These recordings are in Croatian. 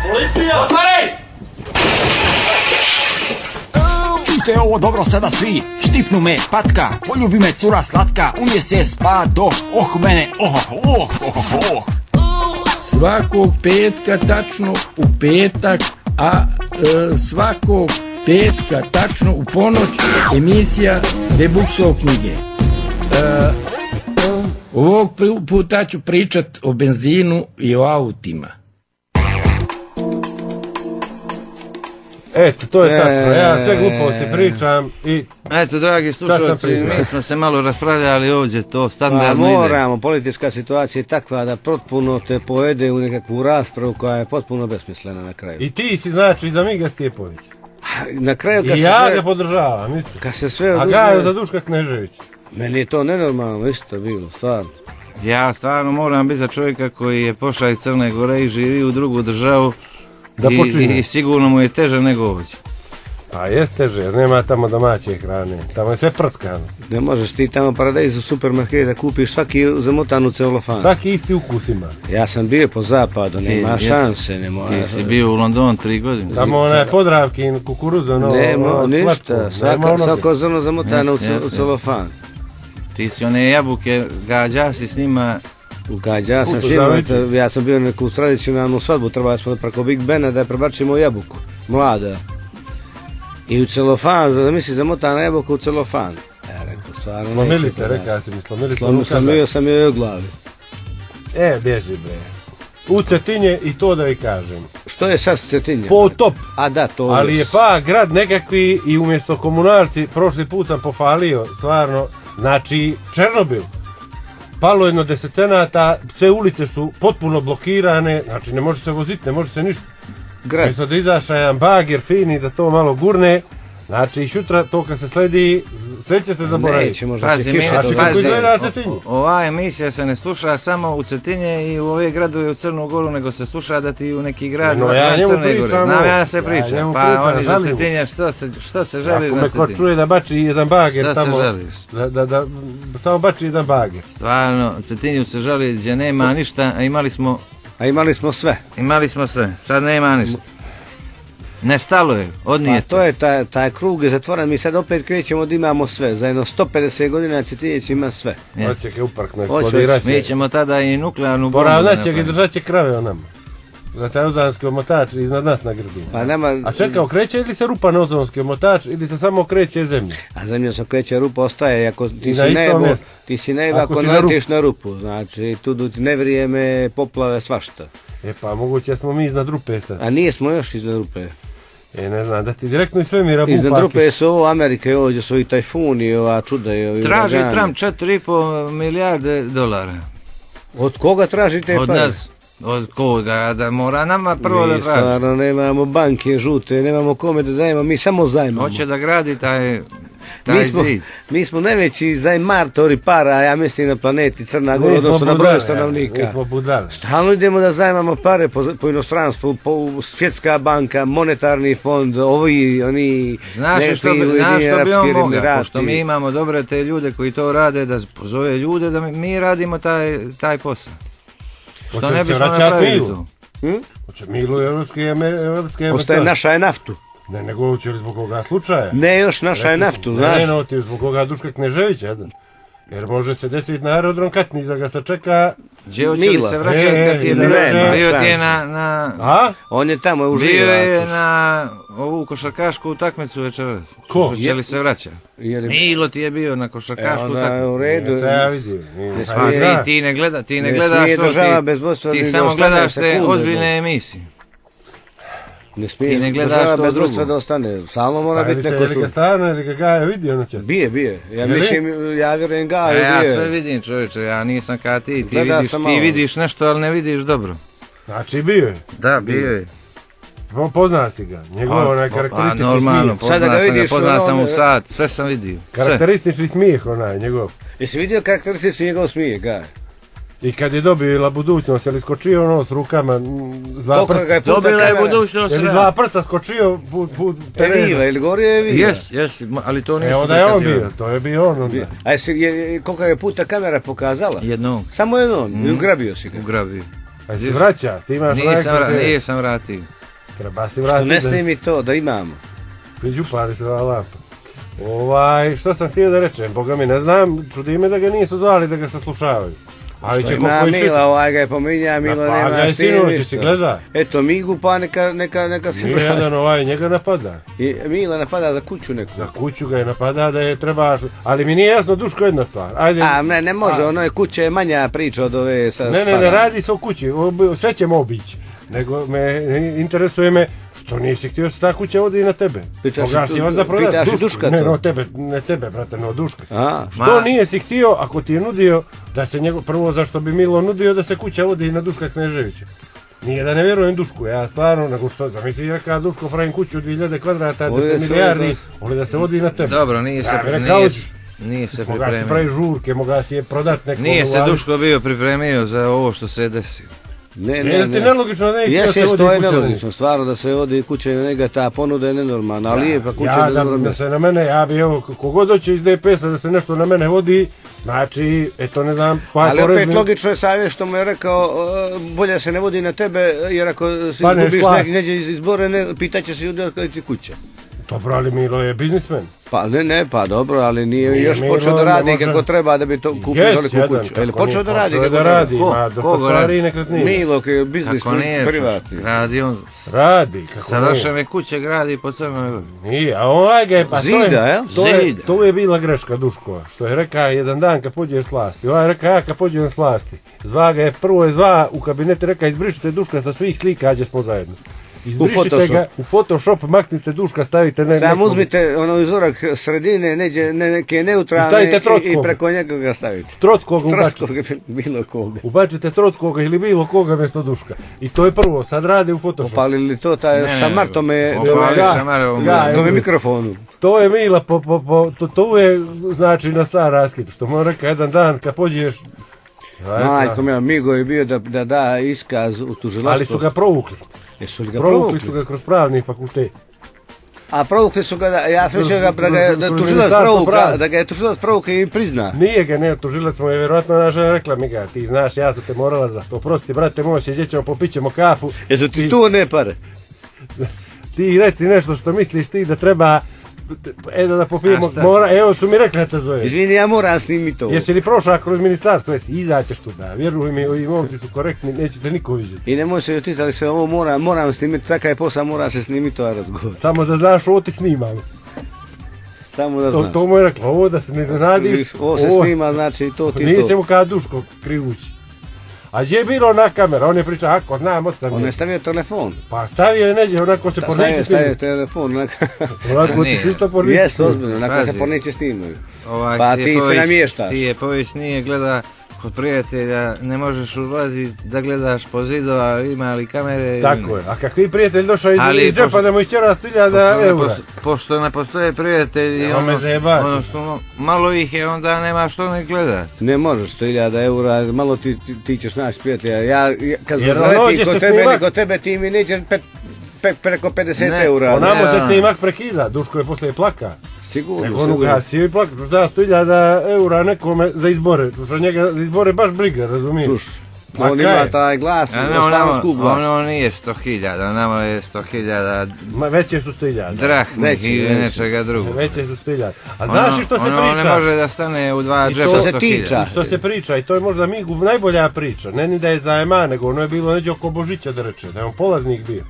Policija! Otvaraj! Čujte ovo dobro sada svi, štipnu me patka, poljubi me cura slatka, unije se spado, mene, Svakog petka tačno u petak, a svakog petka tačno u ponoć emisija Debuksov knjige. Ovog puta ću pričat o benzinu i o autima. Eto, to je tačno, ja sve gluposti pričam i... Eto, dragi slušalci, mi smo se malo raspravljali ovdje, to standardno ide. Moramo, politička situacija je takva da potpuno te povede u nekakvu raspravu koja je potpuno besmislena na kraju. I ti si znači za Miga Stjepović. Na kraju kad I ja ga podržavam, isto. Kad se sve oduzme... A Gajo za Duška Knežević. Meni je to nenormalno isto bilo, stvarno. Ja stvarno moram biti za čovjeka koji je pošao iz Crne Gore i živi u drugu državu. I sigurno mu je teže nego ovdje. A jest teže, jer nema tamo domaće hrane. Tamo je sve prskano. Ne možeš ti tamo paradajz u supermarketu da kupiš svaki zamotan u celofan. Svaki isti ukus ima. Ja sam bio po zapadu, nema šanse. Ti si bio u Londonu 3 godine. Tamo onaj Podravkin, kukuruzo, nema ništa, svako zrno zamotano u celofan. Ti si one jabuke, gađa si s njima. Ugađa sam svima, ja sam bio neku tradicionalnu svadbu, trebali smo preko Big Bena da prebačimo jabuku, mlada. I u celofan, zamisli zamotana jabuka u celofan. Rekao, stvarno neće. Slomilite, rekao si mi, slomilio sam joj u glavi. Bježi bre. U Cetinje i to da vi kažem. Što je sad s Cetinjem? Potop. A da, to je. Ali je pa grad nekakvi i umjesto komunalci, prošli put sam pofalio, stvarno, znači Černobil. Palo jedno 10 cenata, sve ulice su potpuno blokirane, znači ne može se voziti, ne može se ništa. Mjesto da izaša jedan bager fini da to malo gurne, znači i šutra to kad se sledi, sve će se zaboraviti. Neće, možda će kiša. Znači kako izgleda Cetinje? Ova emisija se ne sluša samo u Cetinje i u ove gradove u Crnu Goru, nego se sluša da ti u neki grad ja Crne Gore. Znam ja se pričam, pa oni za Cetinje, što se želiš na Cetinje? Ako me ko čuje da bači jedan bager tamo, da samo bači jedan bager. Stvarno, Cetinju se žali gdje nema ništa, a imali smo... A imali smo sve. Imali smo sve, sad nema ništa. Nestalo je, odnijete. Pa to je taj krug je zatvoren, mi sad opet krećemo da imamo sve. Za jedno 150 godina Cetinje će imati sve. Hoće ga uparkno eksplodirati. Mi ćemo tada i nuklearnu bombu napraviti. Će ga držat će krave o nama. Za taj ozonski omotač iznad nas na grbi. A čeka, okreće ili se rupa na ozonski omotač ili se samo okreće zemlje? A zemlja se okreće, rupa ostaje. Ako ti si nebo ako naletiš na rupu. Znači, tu ti ne vrijeme, poplave, svašta. Pa moguće smo mi iznad rupe sad. A nije smo još iznad rupe. Ne znam, da ti direktno iz svemira bupakiš. Iznad rupe su ovo Amerike, ovdje su i tajfuni, ova čuda i ovi traži Trump 4,5 milijarde dolara. Od koga traži te pare? Od nas. Od koga, da mora nama prvo da traži. Mi stvarno nemamo banke žute, nemamo kome da dajemo, mi samo zajmamo. Hoće da gradi taj zid. Mi smo najveći zajmartori para, ja mislim na planeti Crna Gora, odnosno na broju stanovnika. Mi smo budali. Stalno idemo da zajmamo pare po inostranstvu, Svjetska banka, monetarni fond, oni... Znaš što bi on mogao, pošto mi imamo dobre te ljude koji to rade, da pozove ljude da mi radimo taj posao. Što ne bismo napravili to? Hoće Milu evropske... Ostaje naša je naftu. Ne, nego će li zbog koga slučaja? Ne, još naša je naftu, znaš. Ne, ti zbog koga Duška Kneževića, jer može se desiti na aerodrom Katnić da ga se čeka... Gdje hoće li se vraćati kad ti je bio ti je na... On je tamo uživa. Bio je na ovu košarkašku utakmicu večeras. Ko? Hoće li se vraća? Milo ti je bio na košarkašku utakmicu. U redu. Ja vidim. Ti ne gledaš to, ti samo gledaš te ozbiljne emisije. Ne smije država bez vodstva da ostane, samo mora biti neko tu. Ili ga stvarno, ili ga Gaja vidio noćas? Bije. Ja vjerujem Gaja bije. Ja sve vidim čovječe, ja nisam kao ti vidiš nešto, ali ne vidiš dobro. Znači bio je? Da, bio je. Pozna si ga, njegov onaj karakteristični smijeh. Normalno, pozna sam u sad, sve sam vidio. Karakteristični smijeh onaj njegov. Jesi vidio karakteristični njegov smijeh, Gaja? I kad je dobila budućnost, je li skočio ono s rukama, dobila je budućnost, je li dva prsta skočio put terena? Eviva, ili gorio je Eviva? Jes, ali to nisu onda je on bio, to je bio on onda. A koliko je puta kamera pokazala? Jednom. Samo jednom, i ugrabio si ga? Ugrabio. A si vraća? Ti imaš Nisam vratio. Treba si vratiti. Što ne snimi to, da imamo. Već upali se lampa. Što sam htio da rečem, boga mi ne znam, čudi me da ga nisu zvali da ga saslušavaju. Ali što ima Mila, ga je pominja, Milo nema s tim ništa. Eto Migu pa neka se vrati. Jedan njega napada. I Mila napada za kuću neku. Za kuću ga je napada da je treba, ali mi nije jasno Duško jedna stvar. Ne može, ono je kuća je manja priča od ove sa Ne radi se o kući, sve ćemo obići. Nego interesuje me što nisi htio se ta kuća vodi na tebe. Moga si vas da prodaš Duška to? Ne tebe, brate, no Duška. Što nije si htio ako ti je nudio da se prvo zašto bi Milo nudio da se kuća vodi na Duška Kneževića. Nije da ne vjerujem Dušku, ja stvarno, nego što zamisli reka Duško pravim kuću 2000 kvadrata, 10 milijardi, voli da se vodi na tebe. Dobro, nije se pripremio. Moga si pravi žurke, moga si je prodat neko. Nije se Duško bio pripremio za ovo što se desilo. Ne. Ti nelogično ne htio se vodi kuća. Je nelogično, stvarno da se vodi kuća na njega, ta ponuda je nenormalna, ali je pa kuća nenormalna. Da se na mene, ja bi evo, kogod doće iz DPS-a da se nešto na mene vodi, znači, eto ne znam, ali opet logično je savjet što mu je rekao, bolje se ne vodi na tebe, jer ako se izgubiš neđe iz izbore, pitaće se ljudi kada ti kuća. Dobro, ali Milo je biznismen. Pa dobro, ali nije još počeo da radi kako treba da bi to kupio toliku kuću. Je li počeo da radi kako treba? Ima dosta stvari i nekretnine. Milo koji je biznismen privatni. Radi on. Radi, kako nije. Savršene kuće gradi po Crnoj Gori. Nije, a ovaj ga je... Zida, jel? To je bila greška Duškova, što je rekao jedan dan kad pođeš s vlasti. Ovaj je rekao ja kad pođem s vlasti. Prvo je zva u kabinete, rekao izbrišite Duška sa svih slika, gdje smo zajedno. Izbrišite ga u Photoshop, maknite Duška, stavite Sam uzmite uzorak sredine, neke neutralne i preko njega ga stavite. Trotkoga ubacite. Bilo koga. Ubacite Trotkoga ili bilo koga mjesto Duška. I to je prvo, sad radi u Photoshopu. Opalili to, taj šamar, to me mikrofonu. To je Mila, to je znači na star raskid, što mu rekao jedan dan kad pođeš. Majko mila, Migo je bio da da iskaz u tužilaštvu. Ali su ga provukli. Provukli su ga kroz pravni fakultet. A provukli su ga, ja sam mislio da ga je tužilac provukli i prizna. Nije ga, ne, tužilac mu je vjerojatno naša rekla, Miga, ti znaš, ja sam te morala zvati. Oprosti, brate moj, gdje ćemo, popićemo kafu. Jesu ti tu ne pare? Ti reci nešto što misliš ti da treba... da popijemo, evo su mi rekli da te zove. Izvini, ja moram snimiti to. Jesi li prošao kroz ministarstvo, izaćeš tu da, vjeruj mi, ovi momci su korektni, nećete niko vidjeti. I nemoj se jutiti, ali se ovo moram snimiti, takav je posao, mora se snimiti ovaj razgovor. Samo da znaš, ovo ti snimam. Samo da znaš. To mu je rekla, ovo da se ne zanadiš. Ovo se snima, znači to ti to. Nisam kada Duško krivući. A gdje je bilo na kamera? On je pričao, ako znam, od sam. On je stavio telefon. Pa stavio je neđe, onako se po neće snimati. Stavio telefon, onako ti svi to po neće. Jes, ozbiljno, onako se po neće snimaju. Pa ti se namještaš. Ti je povijest nije gleda kod prijatelja, ne možeš ulaziti da gledaš po zidova, ima li kamere. Tako je, a kakvi prijatelj došao iz džepa da mu išćera 100.000 eura? Pošto ne postoje prijatelji, odnosno malo ih je, onda nema što ne gledati. Ne možeš 100.000 eura, malo ti ćeš naći prijatelja. Ja kad zaletim kod tebe ti mi nećeš preko 50 eura. Onamo se snimak prekida, Duško je poslije plaka. Sigurno. Nego on ugasio i plaka, čuš da 100.000 eura nekome za izbore, čuš a njega za izbore baš briga, razumiješ? Čuš, on ima taj glas, stvarno skup glas. Ono nije 100.000, nama je 100.000. Veće su 100.000. Drahnih ili nečega drugog. Veće su 100.000. A znaš što se priča? Ono ne može da stane u dva džepa 100.000. Što se priča, i to je možda Migu najbolja priča, ne ni da je zajema, nego ono je bilo neđe oko Božića da reče, da je on polaznik bio.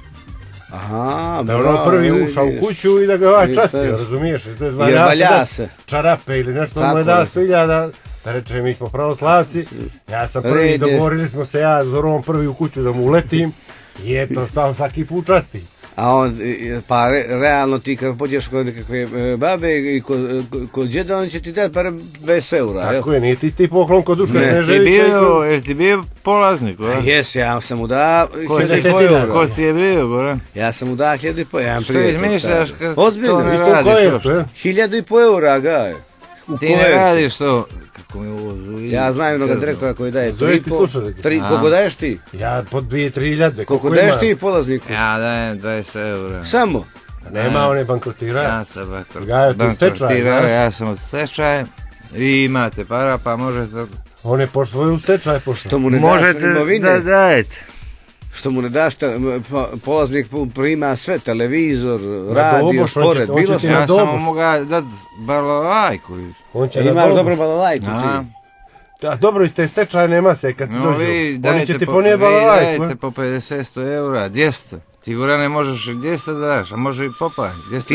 Aha, da je ono prvi ušao u kuću i da ga ovaj častio, razumiješ? To je valja se. Čarape ili nešto mu je dao 100.000, da reče mi smo pravoslavci, ja sam prvi, dogovorili smo se ja s Zorom prvi u kuću da mu uletim i eto, sam svaki put časti. A on, pa realno ti kad pođeš kod nekakve babe i kod džeda, on će ti dati par 20 eura. Tako je, nije ti poklon kod Duška Kneževića. Jel ti bio polaznik, Goran? Jes, ja sam mu dao 1.500 eura. Ko ti je bio, Goran? Ja sam mu dao 1.500 eura. Što izmišljaš kad to ne radiš uopšte? 1.500 eura, gaj. Ti ne radiš to. Ja znam jednog direktora koji daje 3,5. Koliko daješ ti? Ja po 2-3 koliko daješ ti polazniku? Ja dajem 20 eura. Samo? Nema, on je bankrotirao. Ja sam bankrotirao, ja sam od stečaja. Vi imate para pa možete On je pošlo u stečaj pošlo. Što mu ne daš imovine? Da dajete. Što mu ne daš, polaznik prima sve, televizor, radio, šporet, bilo što. Ja samo mogu dati balalajku. Imaš dobro balalajku ti. Da, dobro, iz te stečajne mase kad dođu. Oni će ti ponijeti balalajku. Vi dajete po 50 eura, 200. Ti gore ne možeš 200 da daš, a može i popa,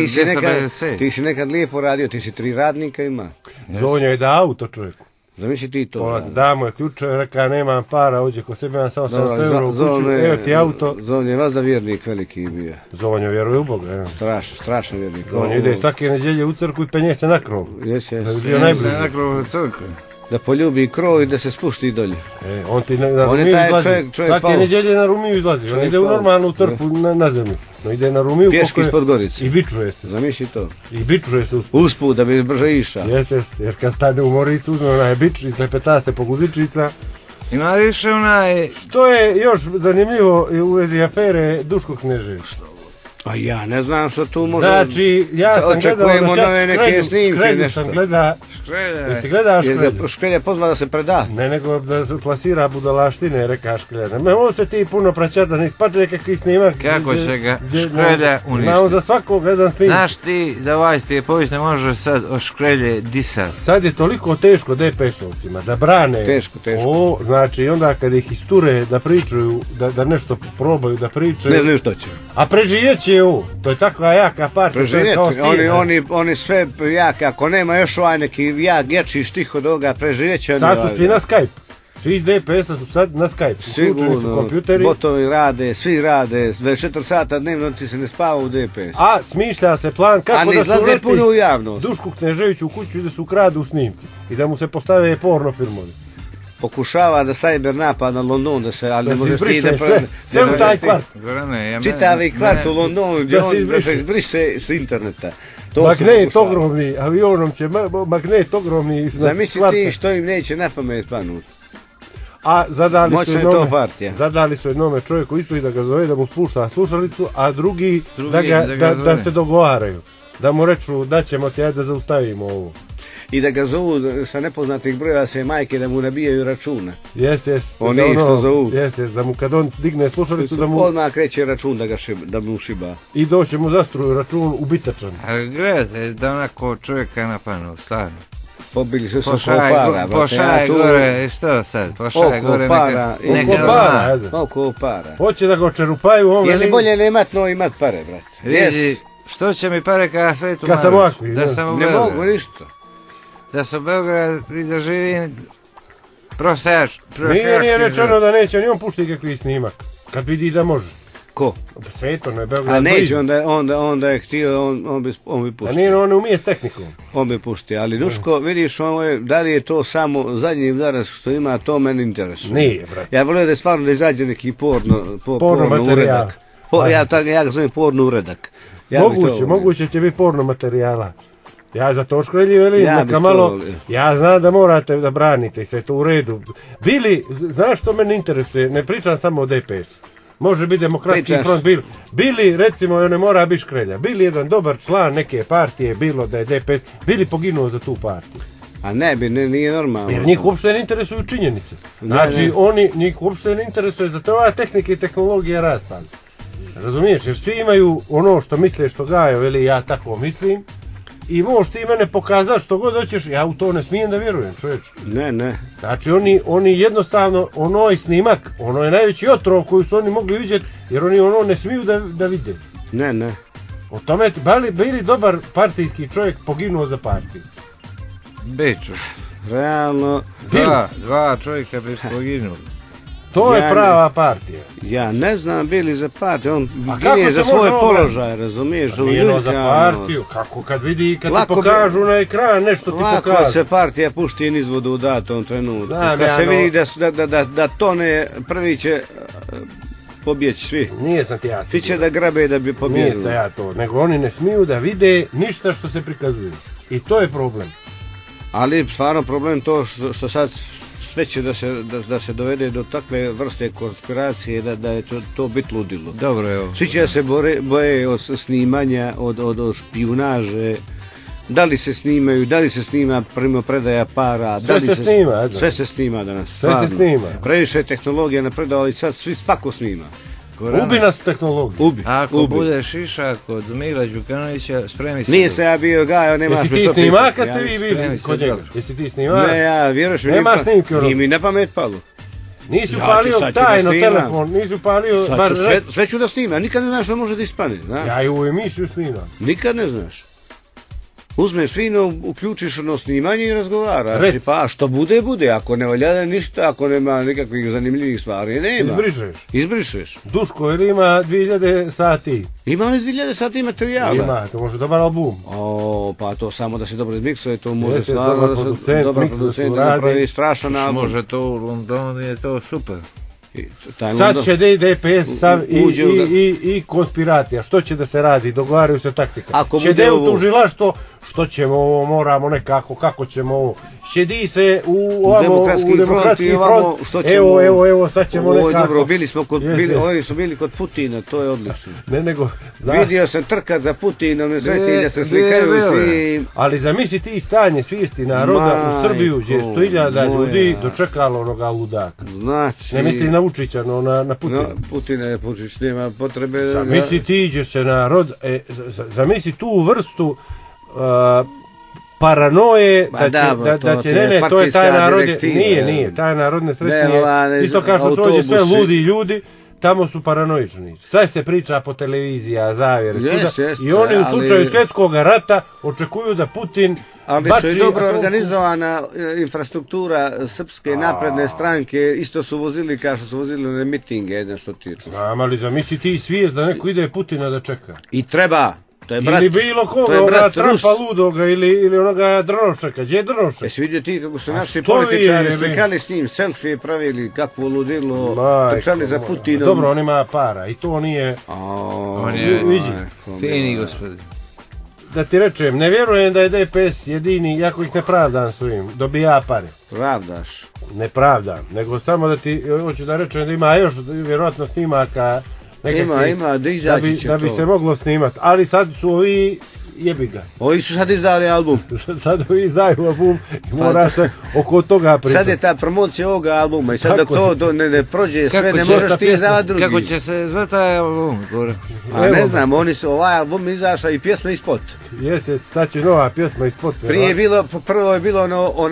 250. Ti si nekad lijepo radio, ti si 3 radnika ima. Zonjo je da auto čovjeku. Zamisli ti to. Damo je ključeve, reka nemam para, uđe ko sebe, imam samo 700 eura u kuću, evo ti auto. Zonjo je vas da vjernik veliki bio. Zonjo vjeruje u Boga. Strašan vjernik. Zonjo ide svake nedjelje u crkvu i penje se na krov. Jes. Da bi bio najbliži. Na krov u crkvu. Da poljubi krov i da se spušti dolje. On ti na Rumiju izlazi. Svake nedjelje na Rumiju izlazi. On ide u normalnu crkvu na zemlju. No ide na Rumiju. Pješki ispod Gorice. I bičuje se. Zamisli to. I bičuje se usput da bi brže iša. Jes. Jer kad stane u mori se uzme onaj bič i slepeta se po guzičica. Ima više onaj... Što je još zanimljivo u vezi afere Duško Knežević? A ja ne znam što tu može... Znači, ja sam gledao na neke snimke nešto. Jesi gledao Škrelja? Škrelja pozva da se preda. Ne, nego da plasira budalaštine, reka Škrelja. Ovo se ti puno praćati da ne ispače kakvi snimak. Kako će ga Škrelja uništiti? Imamo za svakog jedan snimak. Znaš ti da ovaj ti je povijest ne može sad o Škrelje disati. Sad je toliko teško DPS-ovcima da brane. Teško. Znači, onda kad ih isture da pričaju, da nešto probaju da pričaju. Ne znaju što će. A preživjet će ovo. To je takva jaka partija. Oni sve jake, ako nema još ovaj neki jači štih od ovoga, preživjet će. Sad su svi na Skype. Svi iz DPS-a su sad na Skype. Sigurno, botovi rade, svi rade, 24 sata dnevno ti se ne spava u DPS. A smišlja se plan kako da se uleti puno u javnost. Dušku Kneževiću u kuću i da se ukradu snimci. I da mu se postave porno filmovi. Pokušava da cyber napad na London, ali ne može stići sve u taj kvart. Čitavi kvart u Londonu da se izbriše s interneta. Magnet ogromni, avionom će magnet ogromni. Zamisli ti što im neće na pamet panuti. A zadali su jednome čovjeku isto i da ga zove, da mu spušta slušalicu, a drugi da se dogovaraju. Da mu reču da ćemo ti da zaustavimo ovo. I da ga zovu sa nepoznatih broja se majke da mu nabijaju računa. Jes. Oni što zovu. Jes, da mu kad on digne slušalicu da mu... Odmah kreće račun da mu šiba. I doće mu zastruju račun ubitačan. Ali gledajte da onako čovjeka napanu, stvarno. Pobili su oko para. Pošaj gore, što sad? Pošaj gore oko para. Hoće da go čerupaju. Je li bolje ne imat no imat pare, brate? Vidi, što će mi pare kada sve tu kad sam ovako. Ne mogu ništa. Da sam u Beograd i da živim prostajač. Nije rečeno da neće, ni on pušti kakvi snimak, kad vidi da može. Ko? Sveto, no je Beograd. A neće, onda je htio, on bi puštio. A nije, on ne umije s tehnikom. On bi puštio, ali Duško, vidiš, da li je to samo zadnji udarac što ima, to meni interesuje. Nije, brate. Ja volio da je stvarno da izađe neki porno uredak. Ja ga zovem porno uredak. Moguće će biti porno materijala. Ja za to Škrelji velim, neka malo, ja znam da morate da branite i sve to u redu. Bili, znaš što mene interesuje, ne pričam samo o DPS. Može biti Demokratski front, bili, recimo, ne mora biti Škrelja, bili jedan dobar član neke partije, bilo da je DPS, bili poginuo za tu partiju. A ne bi, nije normalno. Jer njih uopšte ne interesuju činjenice. Znači, njih uopšte ne interesuje, zato ova tehnika i tehnologija raspad. Razumiješ, jer svi imaju ono što misle što gaju, ili ja tako mislim. I možeš ti mene pokazati što god hoćeš, ja u to ne smijem da vjerujem, čovječ. Ne. Znači oni jednostavno, ono je snimak, ono je najveći otrov koju su oni mogli vidjeti, jer oni ono ne smiju da vide. Ne. O tome, bili dobar partijski čovjek poginuo za partiju? Beću. Realno. Dva čovjeka bi poginuo. To je prava partija. Ja ne znam bili za partiju, on gine za svoje položaje, razumiješ? Nije za partiju, kako kad vidi, kad ti pokažu na ekran, nešto ti pokažu. Lako se partija pušti nizvodu u datom trenutku. Kad se vidi da tone, prvi će pobjeći svi. Nije sam ti ja. Svi će da grabe da bi pobjedili. Nije sam ja to, nego oni ne smiju da vide ništa što se prikazuje. I to je problem. Ali stvarno problem to što sad sve će da se dovede do takve vrste konspiracije da je to bit ludilo. Dobro je ovo. Svi će se boje od snimanja, od špijunaže, Da li se snimaju, da li se snima primopredaja para, sve se snima danas. Sve se snima. Previše tehnologija napredala i sad svako snima. Ubi nas tehnologiju. Ako bude šiša kod Mila Đukanovića, spremi se. Nije se ja bio gajao, nemaš što pitati. Jesi ti snima kad ste vi bili kod njega? Jesi ti snima? Ne, ja vjeruš mi. Nema snimke. Nije mi na pamet palo. Nisi upalio tajno telefon, nisi upalio... Sve ću da snima, nikad ne znaš što može da ispane. Ja i u emisiju snimam. Nikad ne znaš. Uzmeš fino, uključiš ono snimanje i razgovaraš. Pa što bude, bude. Ako ne valja ništa, ako nema nikakvih zanimljivih stvari, nema. Izbrišeš. Duško, jer ima 2000 sati. Ima li 2000 sati materijala? Ima, to može dobar album. Pa to samo da se dobro izmiksuje, to može stvarno da se dobar producent napravi strašan album. Može to u Londonu, je to super. Sad će DPS i konspiracija. Što će da se radi? Dogovaraju se taktika. Će u tužilaštvo, što ćemo ovo, moramo nekako, kako ćemo ovo. Šedi se u demokratski front. Evo, sad ćemo nekako. Dobro, oni su bili kod Putina, to je odlično. Vidio sam trkat za Putinom, da se slikaju svi. Ali zamisli ti stanje svijesti naroda u Srbiju, gdje je 100.000 ljudi dočekalo onoga ludaka. Ne misli na Vučića, no na Putina. Putina je Vučić, nema potrebe. Zamisli ti iđe se narod, zamisli tu vrstu paranoje da će, to je taj narod, nije, taj narod nesrećnije, isto kao što su ovdje sve ludi ljudi, tamo su paranoični. Sve se priča po televizija, zavjere, i oni u slučaju svjetskog rata očekuju da Putin ali su i dobro organizovana infrastruktura Srpske napredne stranke, isto su vozili kao što su vozili na mitinge, jedan što tiču. Znam, ali zamisli ti svijest da neko ide Putina da čeka. I treba. Ili bilo koga, onoga Trumpa ludoga ili onoga Drnovšeka. Gdje je Drnovšek? Jesi vidio ti kako su naši političari slikali s njim, selfie pravili, kakvo ludilo, trčali za Putinom. Dobro, on ima para i to nije... On je fini gospodin. Da ti rečem, ne vjerujem da je DPS jedini, jako ih ne pravdam svojim, dobija pare. Pravdaš? Ne pravdam, nego samo da ti, hoću da rečem da ima još vjerojatno snimaka. Ima, da izaći će to. Da bi se moglo snimati, ali sad su ovi jebi ga. Ovi su sad izdali album. Sad ovi izdaju album i mora se oko toga pričati. Sad je ta promocija ovoga albuma i sad dok to ne prođe sve, ne možeš ti izdavati drugi. Kako će se zvati taj album? A ne znam, ovaj album izašao i pjesma ispod. Jesi, sad će nova pjesma ispod. Prije je bilo, prvo je bilo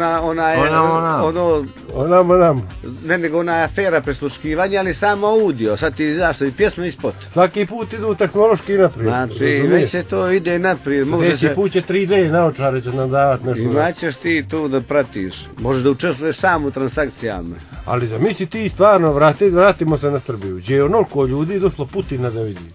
ne nego ona afera presluškivanja, ali samo audio, sad ti izašao i pjesma ispod. Svaki put idu tehnološki naprijed. Znači, već se to ide naprijed. Sljedeći put će 3D naočare će nam davati nešto. Imaćeš ti tu da pratiš. Možeš da učestvuješ sam u transakcijama. Ali zamisli ti stvarno, vratimo se na Srbiju. Gdje je onoliko ljudi došlo Putina da vidi.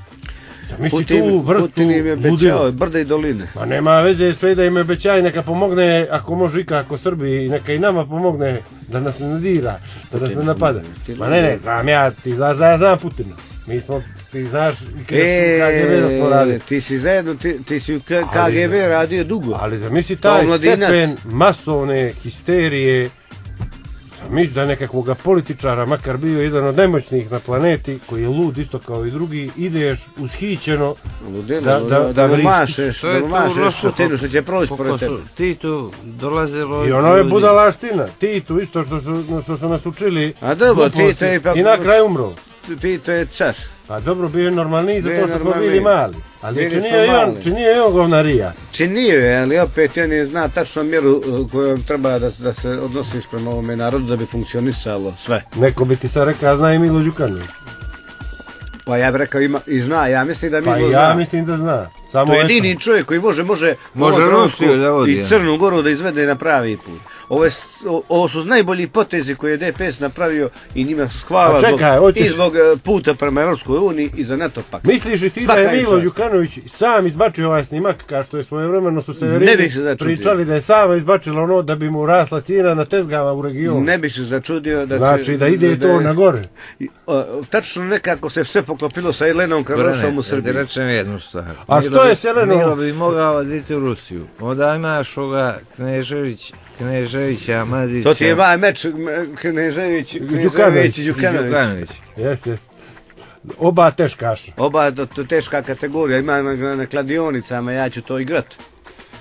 Putin im je obećao brda i doline. Ma nema veze sve da im obećaj, neka pomogne ako može ikako Srbiji, neka i nama pomogne da nas ne dira, da nas ne napada. Ma ne, znam ja, ti znaš da ja znam Putina. Mi smo, ti znaš KGB da smo radili. Ti si zajedno, ti si u KGB radio dugo. Ali zamisli taj stepen masovne histerije, zamisli da nekakvoga političara, makar bio jedan od najmoćnijih na planeti, koji je lud isto kao i drugi, ideš ushićeno da mašeš Putinu što će proći pored tebe. Titu dolazilo... I ono je budalaština. Titu isto što su nas učili. A dobro, Tito je... I na kraju umro. Tito je car. Pa dobro, bio je normalniji zato što smo bili mali. Ali činio je on govnarija. Činio je, ali opet on je zna tačno mjeru kojom treba da se odnosiš prema ovome narodu da bi funkcionisalo sve. Neko bi ti sad rekao, zna i Milo Đukanović. Pa ja bih rekao i zna, ja mislim da Milo zna. Pa ja mislim da zna. To je jedini čovjek koji može Rusiju da vodi. I Crnu Goru da izvede na pravi put. Ovo su najbolji potezi koje je DPS napravio i njima hvala i zbog puta prema Evropskoj uniji i za NATO pakt. Misliš li ti da je Milo Đukanović sam izbačio ovaj snimak, kao što je svojevremeno su Severini pričali da je sama izbačila ono da bi mu rasla cijena na tezgama u regionu? Ne bi se začudio da znači da ide to na gore. Tačno nekako se sve poklopilo sa Jelenom Karlošom u Srbiji. Da rečem jednu stvar. A što je Jeleno? Milo bi mogao oditi u Rusiju. Onda imaš ovoga Kneževića, Mladića... To ti je vaj meč, Knežević i Đukanović. Jes. Oba teškaša. Oba teška kategorija, ima na kladionicama, ja ću to igrat.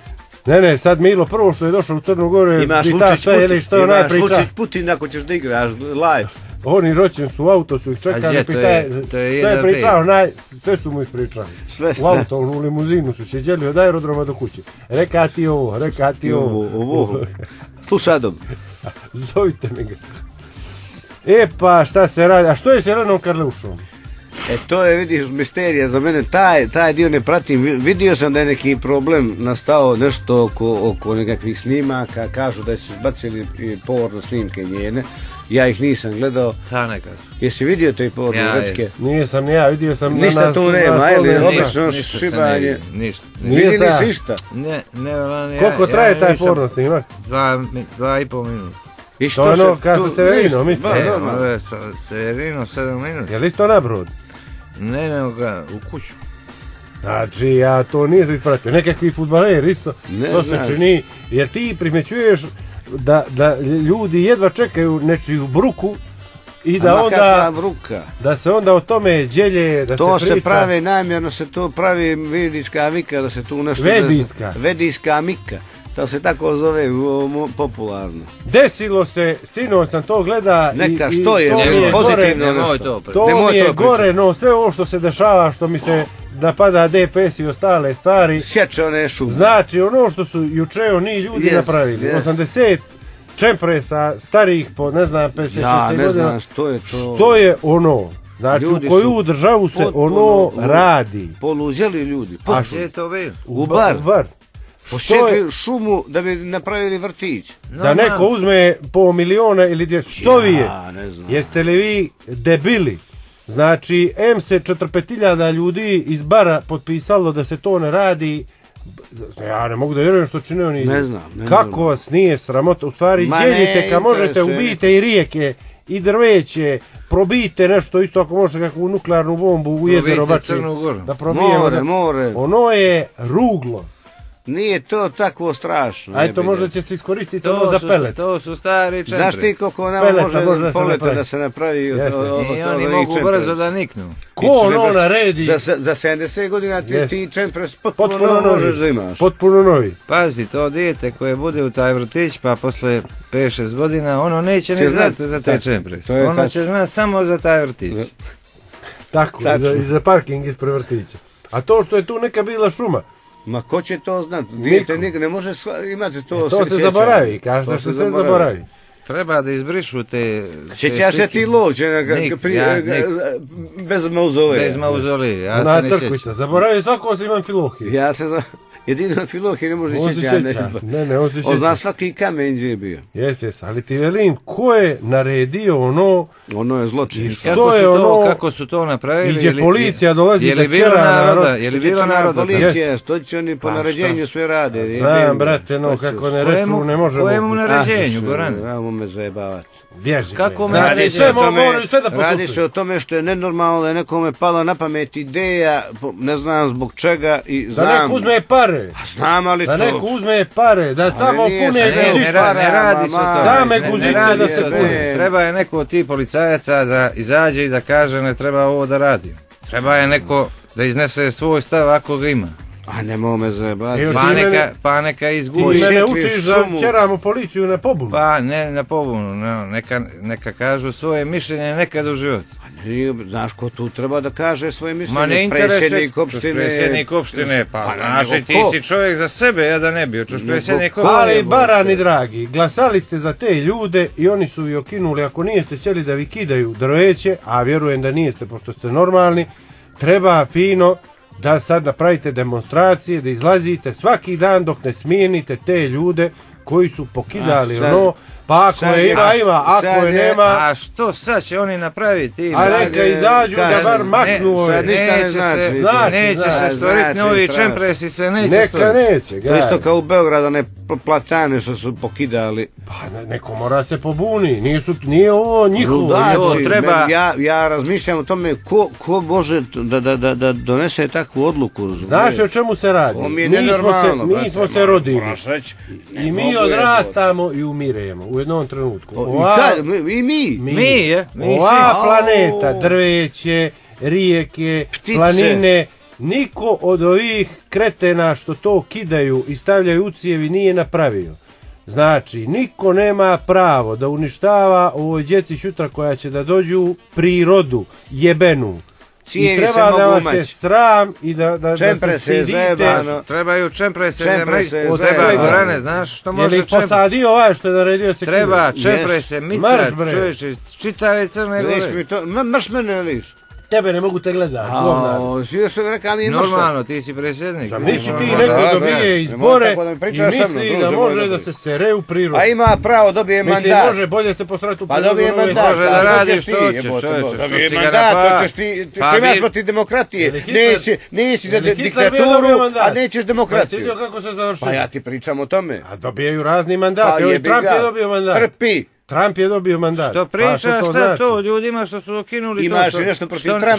Ne, sad Milo prvo što je došao u Crnu Goru, imaš Vučić Putin ako ćeš da igraš live. Oni rođeni su u auto, su ih čekali, što je pričao, sve su mu ispričali. U auto, u limuzinu su sjeđeli od aerodroma do kuće. Reka ti ovo. Slušaj Adam. Zovite mi ga. E pa, šta se radi? A što je s Jelenom Karleušom? To je, vidiš, misterija za mene, taj dio ne pratim. Vidio sam da je neki problem nastao nešto oko nekakvih snimaka, kažu da su izbacili porno snimke njene. Ja ih nisam gledao. Jesi vidio te porno večke? Nisam ni ja, vidio sam. Ništa tu nema, ili obično šibanje. Ništa. Vidi nisi išta? Ne. Koliko traje taj porno snimak? 2,5 minuta. I što je ono, kada se Severino, mislim? Severino, 7 minuta. Je li isto na brod? Ne, nego ga u kuću. Znači, ja to nisam ispratio. Nekakvi fudbaleri isto, to se čini, jer ti primjećuješ da ljudi jedva čekaju nečiju bruku i da se onda o tome djelje, da to se priča. To se pravi, namjerno se to pravi vedijska vika, da se tu nešto... Vedijska mika. To se tako zove popularno. Desilo se, sinoć sam to gleda neka što je, pozitivno nešto. To mi je gore, no sve ovo što se dešava, što mi se napada DPS i ostale stvari. Sjeća one šume. Znači ono što su juče oni ljudi napravili. 80 čempresa starih po ne znam 50-60 godina. Ja ne znam što je to. Što je ono? Znači u koju državu se ono radi. Poluđeli ljudi. A što je to bilo? U bar. Posjetili šumu da bi napravili vrtić. Da neko uzme po miliona ili 200. Što vi je? Jeste li vi debili? Znači, se 4-5 ljudi iz bara potpisalo da se to ne radi. Ja ne mogu da vjerujem što čine oni. Ne znam. Kako vas nije sramota? U stvari, djeljite kad možete, ubijte i rijeke i drveće, probijte nešto isto ako možete kakvu nuklearnu bombu u jezero bačiti. Da probijemo. More. Ono je ruglo. Nije to tako strašno. A eto možda će se iskoristiti ono za pelet. To su stari čempresi. Znaš ti koliko nama može poleta da se napravi? I oni mogu brzo da niknu. Ko ono naredi? Za 70 godina ti čempres potpuno možeš da imaš. Potpuno novi. Pazi, to dijete koje bude u taj vrtić pa posle 5-6 godina ono neće ni znati za te čemprese. Ono će znati samo za taj vrtić. Tako, i za parking ispred vrtića. A to što je tu neka bila šuma. Ma ko će to znati? Dijete ne može imati to. To se zaboravi, kažete što se zaboravi. Treba da izbrišu te... Sjećaš se ti lođe bez mauzolija. Bez mauzolija, ja se ne sjećam. Zaboravi svako se imam Filohije. Ja se jedino Filohije ne može sjećati. Ne, on se sjeća. On zna svaki kamen gdje je bio. Jes, ali ti velim, ko je naredio ono... Ono je zločin. Kako su to napravili? Iđe policija, dolazi da čera narod. Je li bilo naroda? Policija, što će oni po naređenju sve rade. Znam, brate, kako ne reču, ne možemo. Kojemu naređenju, Goran? Nemo me zajebavati. Bježi. Kako me naređenju? Radi se o tome što je nenormalno da je nekome pala na pamet ideja, ne znam zbog čega i znam. Da neko uzme pare. Znam, ali to. Da neko uzme pare, da samo pune guzice. Ne radi se to. Same guzice da se pune. Treba je neko od tih policajaca da izađe i da kaže ne treba ovo da radi. Treba je neko da iznese svoj stav ako ga ima. A nemoj me zajebati. Pa neka izgubi. Ti mene učiš da čeramo policiju na pobunu. Pa ne na pobunu, neka kažu svoje mišljenje nekad u životu. Znaš ko tu treba da kaže svoje mišljenje? Ma ne interesuje. Predsjednik opštine, pa znaš i ti si čovjek za sebe, ja da ne bi. Čuš predsjednik opštine. Ali barani dragi, glasali ste za te ljude i oni su vi okinuli. Ako nijeste htjeli da vi kidaju drveće, a vjerujem da nijeste pošto ste normalni, treba fino da sad napravite demonstracije, da izlazite svaki dan dok ne smijenite te ljude koji su pokidali ono, pa ako je ima, ako je nema... A što sad će oni napraviti? A neka izađu da bar maknu ove. Neće se stvoriti novi čempresi, se neće stvoriti. Neka neće. To isto kao u Beogradu, ne platane što su pokidali. Pa neko mora se pobuni, nije ovo njihovo. Ja razmišljam o tome ko može da donese takvu odluku. Znaš o čemu se radi? Mi smo se rodili i mi odrastamo i umiremo u jednom trenutku. I mi. Ova planeta, drveće, rijeke, planine, niko od ovih kretena što to kidaju i stavljaju u cijevi nije napravio. Znači, niko nema pravo da uništava ovoj djeci sutra koja će da dođu prirodu jebenu. I treba da vas je sram i da se stidite. Trebaju čemprese, treba gorane, znaš što može čemprese. Je li posadio ovaj što je naredio se treba čemprese, micat, čovječe, čitave Crne Gore. Mrš mene liš. Tebe ne mogu te gledati. Normalno, ti si predsjednik. Nisi ti neko dobije izbore i misli da može da se sere u prirodu. A ima pravo, dobije mandat. Misli može bolje se posrati u prirodu. Pa dobije mandat. Može da radi što hoćeš, čovječe. Dobije mandat, hoćeš ti imaš protiv demokratije. Nisi za diktaturu, a nećeš demokratiju. Pa ja ti pričam o tome. A dobijaju razni mandati. Trump je dobio mandat. Trpi. Trump je dobio mandat. Što pričaš sad to ljudima što su dokinuli to imaš nešto protiv Trumpa.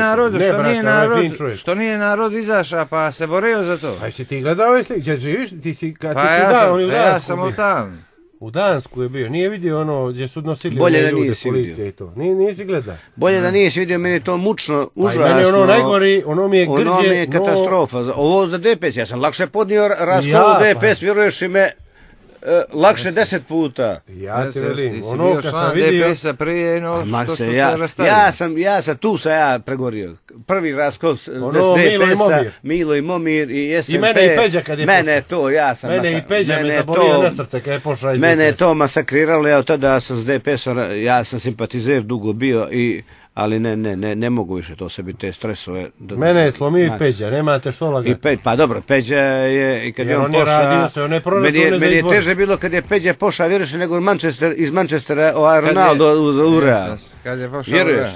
Što nije narod izašao pa se borio za to. Pa si ti gledao ovaj slik, živiš, ti si kad ti si dao, ja sam od tam. U Dansku je bio, nije vidio ono gdje su nosili ljude policije i to. Nisi gledao. Bolje da nisi vidio, meni je to mučno, užasno. Meni ono najgori, ono mi je grđe. Ono mi je katastrofa. Ovo za DPS, ja sam lakše podnio raskolu DPS, vjeruješ i me. Lakše 10 puta. Ja ti velim, ono kad sam vidio DPS-a prije, što su se rastavili. Ja sam tu pregorio. Prvi raskol DPS-a, Milo i Momir i SMP. I mene i Peđa kad je pošao. Mene to, ja sam. Mene i Peđa me zabolio na srce kad je pošao iz DPS. Mene je to masakriralo, ja tada sam s DPS-om, ja sam simpatizer dugo bio ali ne mogu više to sebi te stresove. Mene je slomio i Peđa, nemate što lagati. Pa dobro, Peđa je, i kad je on pošao, meni je teže bilo kad je Peđa pošao, vjeruješ, nego iz Manchestera, Ronaldo za Urea. Kad je pošao vjeruješ?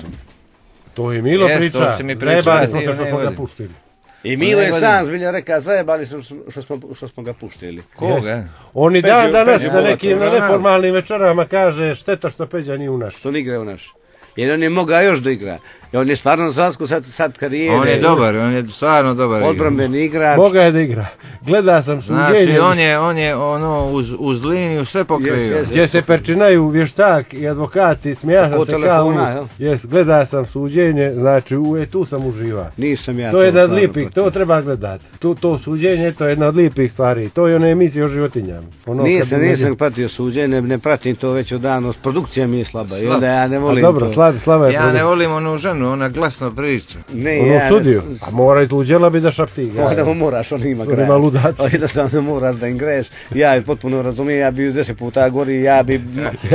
To je Milo priča, zajebali smo se što smo ga puštili. I Milo je sam zbilja rekao, zajebali smo što smo ga puštili. Koga? Oni danas na nekim neformalnim večerama kaže šteta što Peđa nije u naš. Što ne igra u naš. Jer on je mogao još da igra. I on je stvarno Zasku sad karijere. On je dobar, on je stvarno dobar. Odbrambeni igrač. Mogao je da igra. Gleda sam suđenje. Znači on je ono uz liniju sve pokrivio. Gdje se perčinaju vještak i advokati, smija sam se kao. Gleda sam suđenje, znači tu sam uživao. Nisam ja. To je jedna od lijepih, to treba gledati. To suđenje, to je jedna od lijepih stvari. To je ona emisija o životinjama. Nisam pratio suđenje, ne pratim to već odavno. Produkcija mi je slaba i onda ja ne volim to. Ja ne volim onu ženu, ona glasno priča. Ono sudiju, a mora i tuđela bi da šapti. Onda moraš, on ima greš. Jednostavno moraš da im greš. Ja je potpuno razumijem, ja bi 10 puta gori, ja bi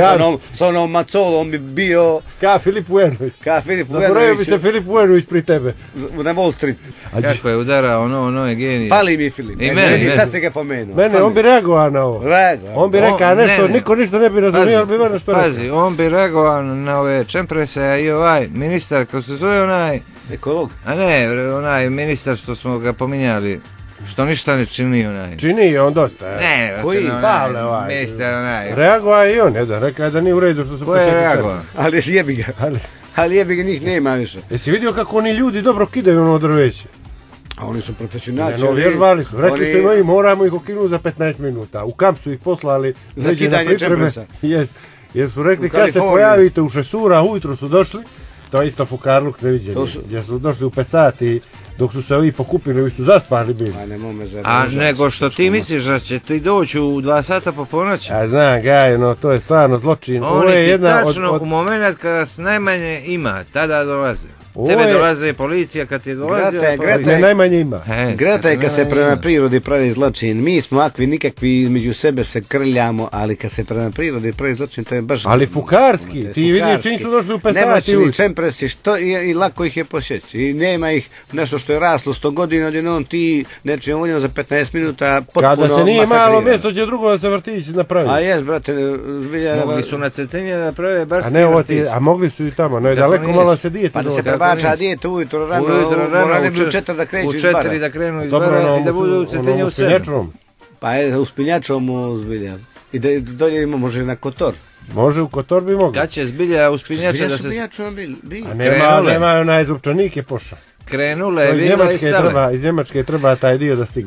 s onom macolom bi bio... Ka Filip Vujanović. Zaboravio bi se Filip Vujanović pri tebe. Na Wall Street. Kako je udarao, ono je genij. Fali mi Filip. I meni. Sad se ga pomenuo. Mene, on bi reagovao na ovo. On bi rekao nešto, niko ništa ne bi razumio, ali bi ima nešto rekao. Pazi, on bi reagovao na ove čemprese i ovaj ministar, kako se zove onaj... Ekolog? A ne, onaj ministar što smo ga pominjali, što ništa ne čini onaj. Čini on dosta. Ne, koji? Pavle ovaj. Ministar onaj. Reagovao je i on, rekao je da nije u redu što su Ko je reagovao? Ali jebi ga. Ali jebi ga, njih nema više. Jesi vidio kako oni ljudi dobro kidaju ono drveće? A oni su profesionalci. Vježbali su. Rekli su im, moramo ih okinuti za 15 minuta. U kamp su ih poslali. Za kidanje čempresa. Jer su rekli kad se pojavite u 6 ura, ujutro su došli, to je isto fukarluk neviđeni, gdje su došli u 5 sati, dok su se ovi pokupili, ovi su zaspali bili. A nego što ti misliš da će ti doći u 2 sata po ponoći? Ja znam, Gajno, to je stvarno zločin. Oni ti tačno u moment kada se najmanje ima, tada dolaze. Tebe dolaze policija, kad ti dolazi policija. Najmanje ima. Grata je kad se prema prirodi pravi zločin. Mi smo akvi, nikakvi, između sebe se krljamo, ali kad se prema prirodi pravi zločin, to je baš... Ali fukarski, ti vidiš čim su došli u 5 sati. Nemačni čempresi, i lako ih je posjeći. I nema ih nešto što je raslo 100 godina, odjednom ti nečim unio za 15 minuta potpuno kada se nije malo mjesto, će drugo da se vrtić napravi. A jes, brate, zbilja... Mogli su na Cetinje da naprave barski vrtić. A mogli su i tamo, no je daleko malo se dijete. Bača dijete ujutro rano, morali bi u 4 da kreću iz bara. U 4 da krenu iz bara i da budu u Cetinju u 7. Pa je uspinjačom zbilja. I da dolje ima može na Kotor. Može u Kotor bi mogli. Kad će zbilja uspinjača da se... A nema onaj zupčanik je pošao. Krenule je bila i stale. Iz Njemačke treba taj dio da stigne.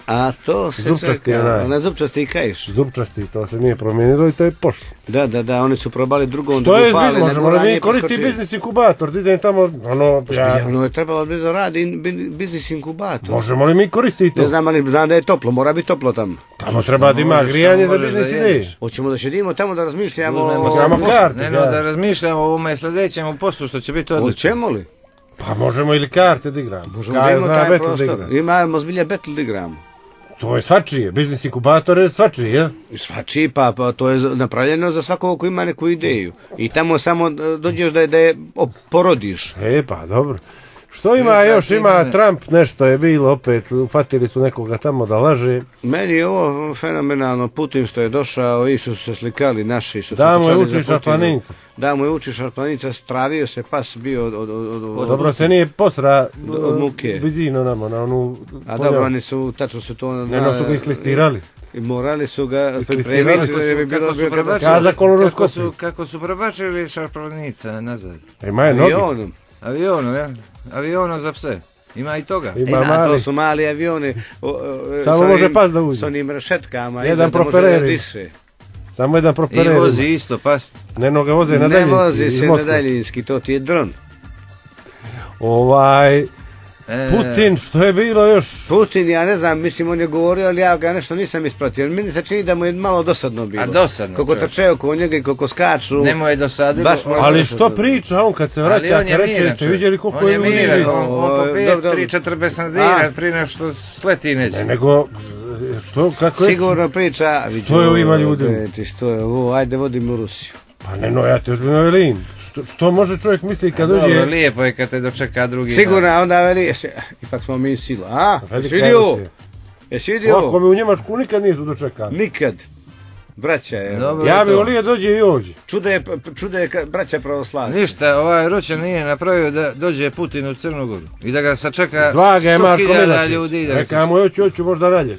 A to se čeka, na zupčasti kajš. Zupčasti, to se nije promijenilo i to je pošlo. Da, oni su probali drugo, onda upali. Što je možemo da mi koristi biznis inkubator, da idem tamo, Ono je trebalo da radi biznis inkubator. Možemo li mi koristiti to? Ne znam, ali znam da je toplo, mora biti toplo tamo. Tamo treba da ima grijanje za biznis ideje. Hoćemo da šedimo tamo da razmišljamo da razmišljamo o ovome sljedećem poslu što će biti odlično. Hoćemo li? Pa možemo ili karte da igramo. Možemo da imamo taj prostor. Imamo zbilja battle da igramo. To je svačije, biznis inkubator je svačiji, ja? Svačiji, pa to je napravljeno za svakog ko ima neku ideju. I tamo samo dođeš da je porodiš. Pa dobro. Što ima još, ima Trump nešto je bilo opet, ufatili su nekoga tamo da laže. Meni je ovo fenomenalno, Putin što je došao i što su se slikali naši, što su da mu je uči šarplanica. Da mu je uči šarplanica, stravio se pas bio od dobro se nije posra od muke. Bizino nama, na onu... A dobro, oni su, tačno su to... Eno su ga isklistirali. I morali su ga pripremiti da bi bilo katastrofa. Kako su prebačili šarplanica nazad? Ima je nogi. Avionom za pse. Ima i toga. Ima, to su mali avioni. Samo može pas da uđe. S onim rešetkama. Jedan propeler. Samo jedan propeler. I vozi isto pas. Ne ga voze na daljinski. Ne vozi se na daljinski, to ti je dron. Putin, što je bilo još? Putin, ja ne znam, mislim, on je govorio, ali ja ga nešto nisam ispratio. Meni se čini da mu je malo dosadno bilo. A dosadno? Kako trče oko njega i kako skaču. Nemo je dosadilo. Ali što priča on kad se vraća, kad reče, ste vidjeli koliko je ljudi? On popije 3-4 besnadine prije nešto sleti neće. Nego, što, kako je? Sigurno priča. Što je ovima ljudima? Što je ovo, ajde vodimo u Rusiju. Pa ne, ja te ozbiljno velim. Što može čovjek misliti kad dođe... Dobro, lijepo je kad te dočeka drugi. Sigurno, onda veli, ipak smo mi sila. Jesi vidio? Jesi vidio? Ako mi u Njemačku nikad nisu dočekali. Nikad. Braća je. Ja bi volio dođe i ođe. Čude je braća pravoslavci. Ništa, ovaj Roćan nije napravio da dođe Putin u Crnu Goru. I da ga sačeka 100.000 ljudi. Reka mu hoću možda dalje.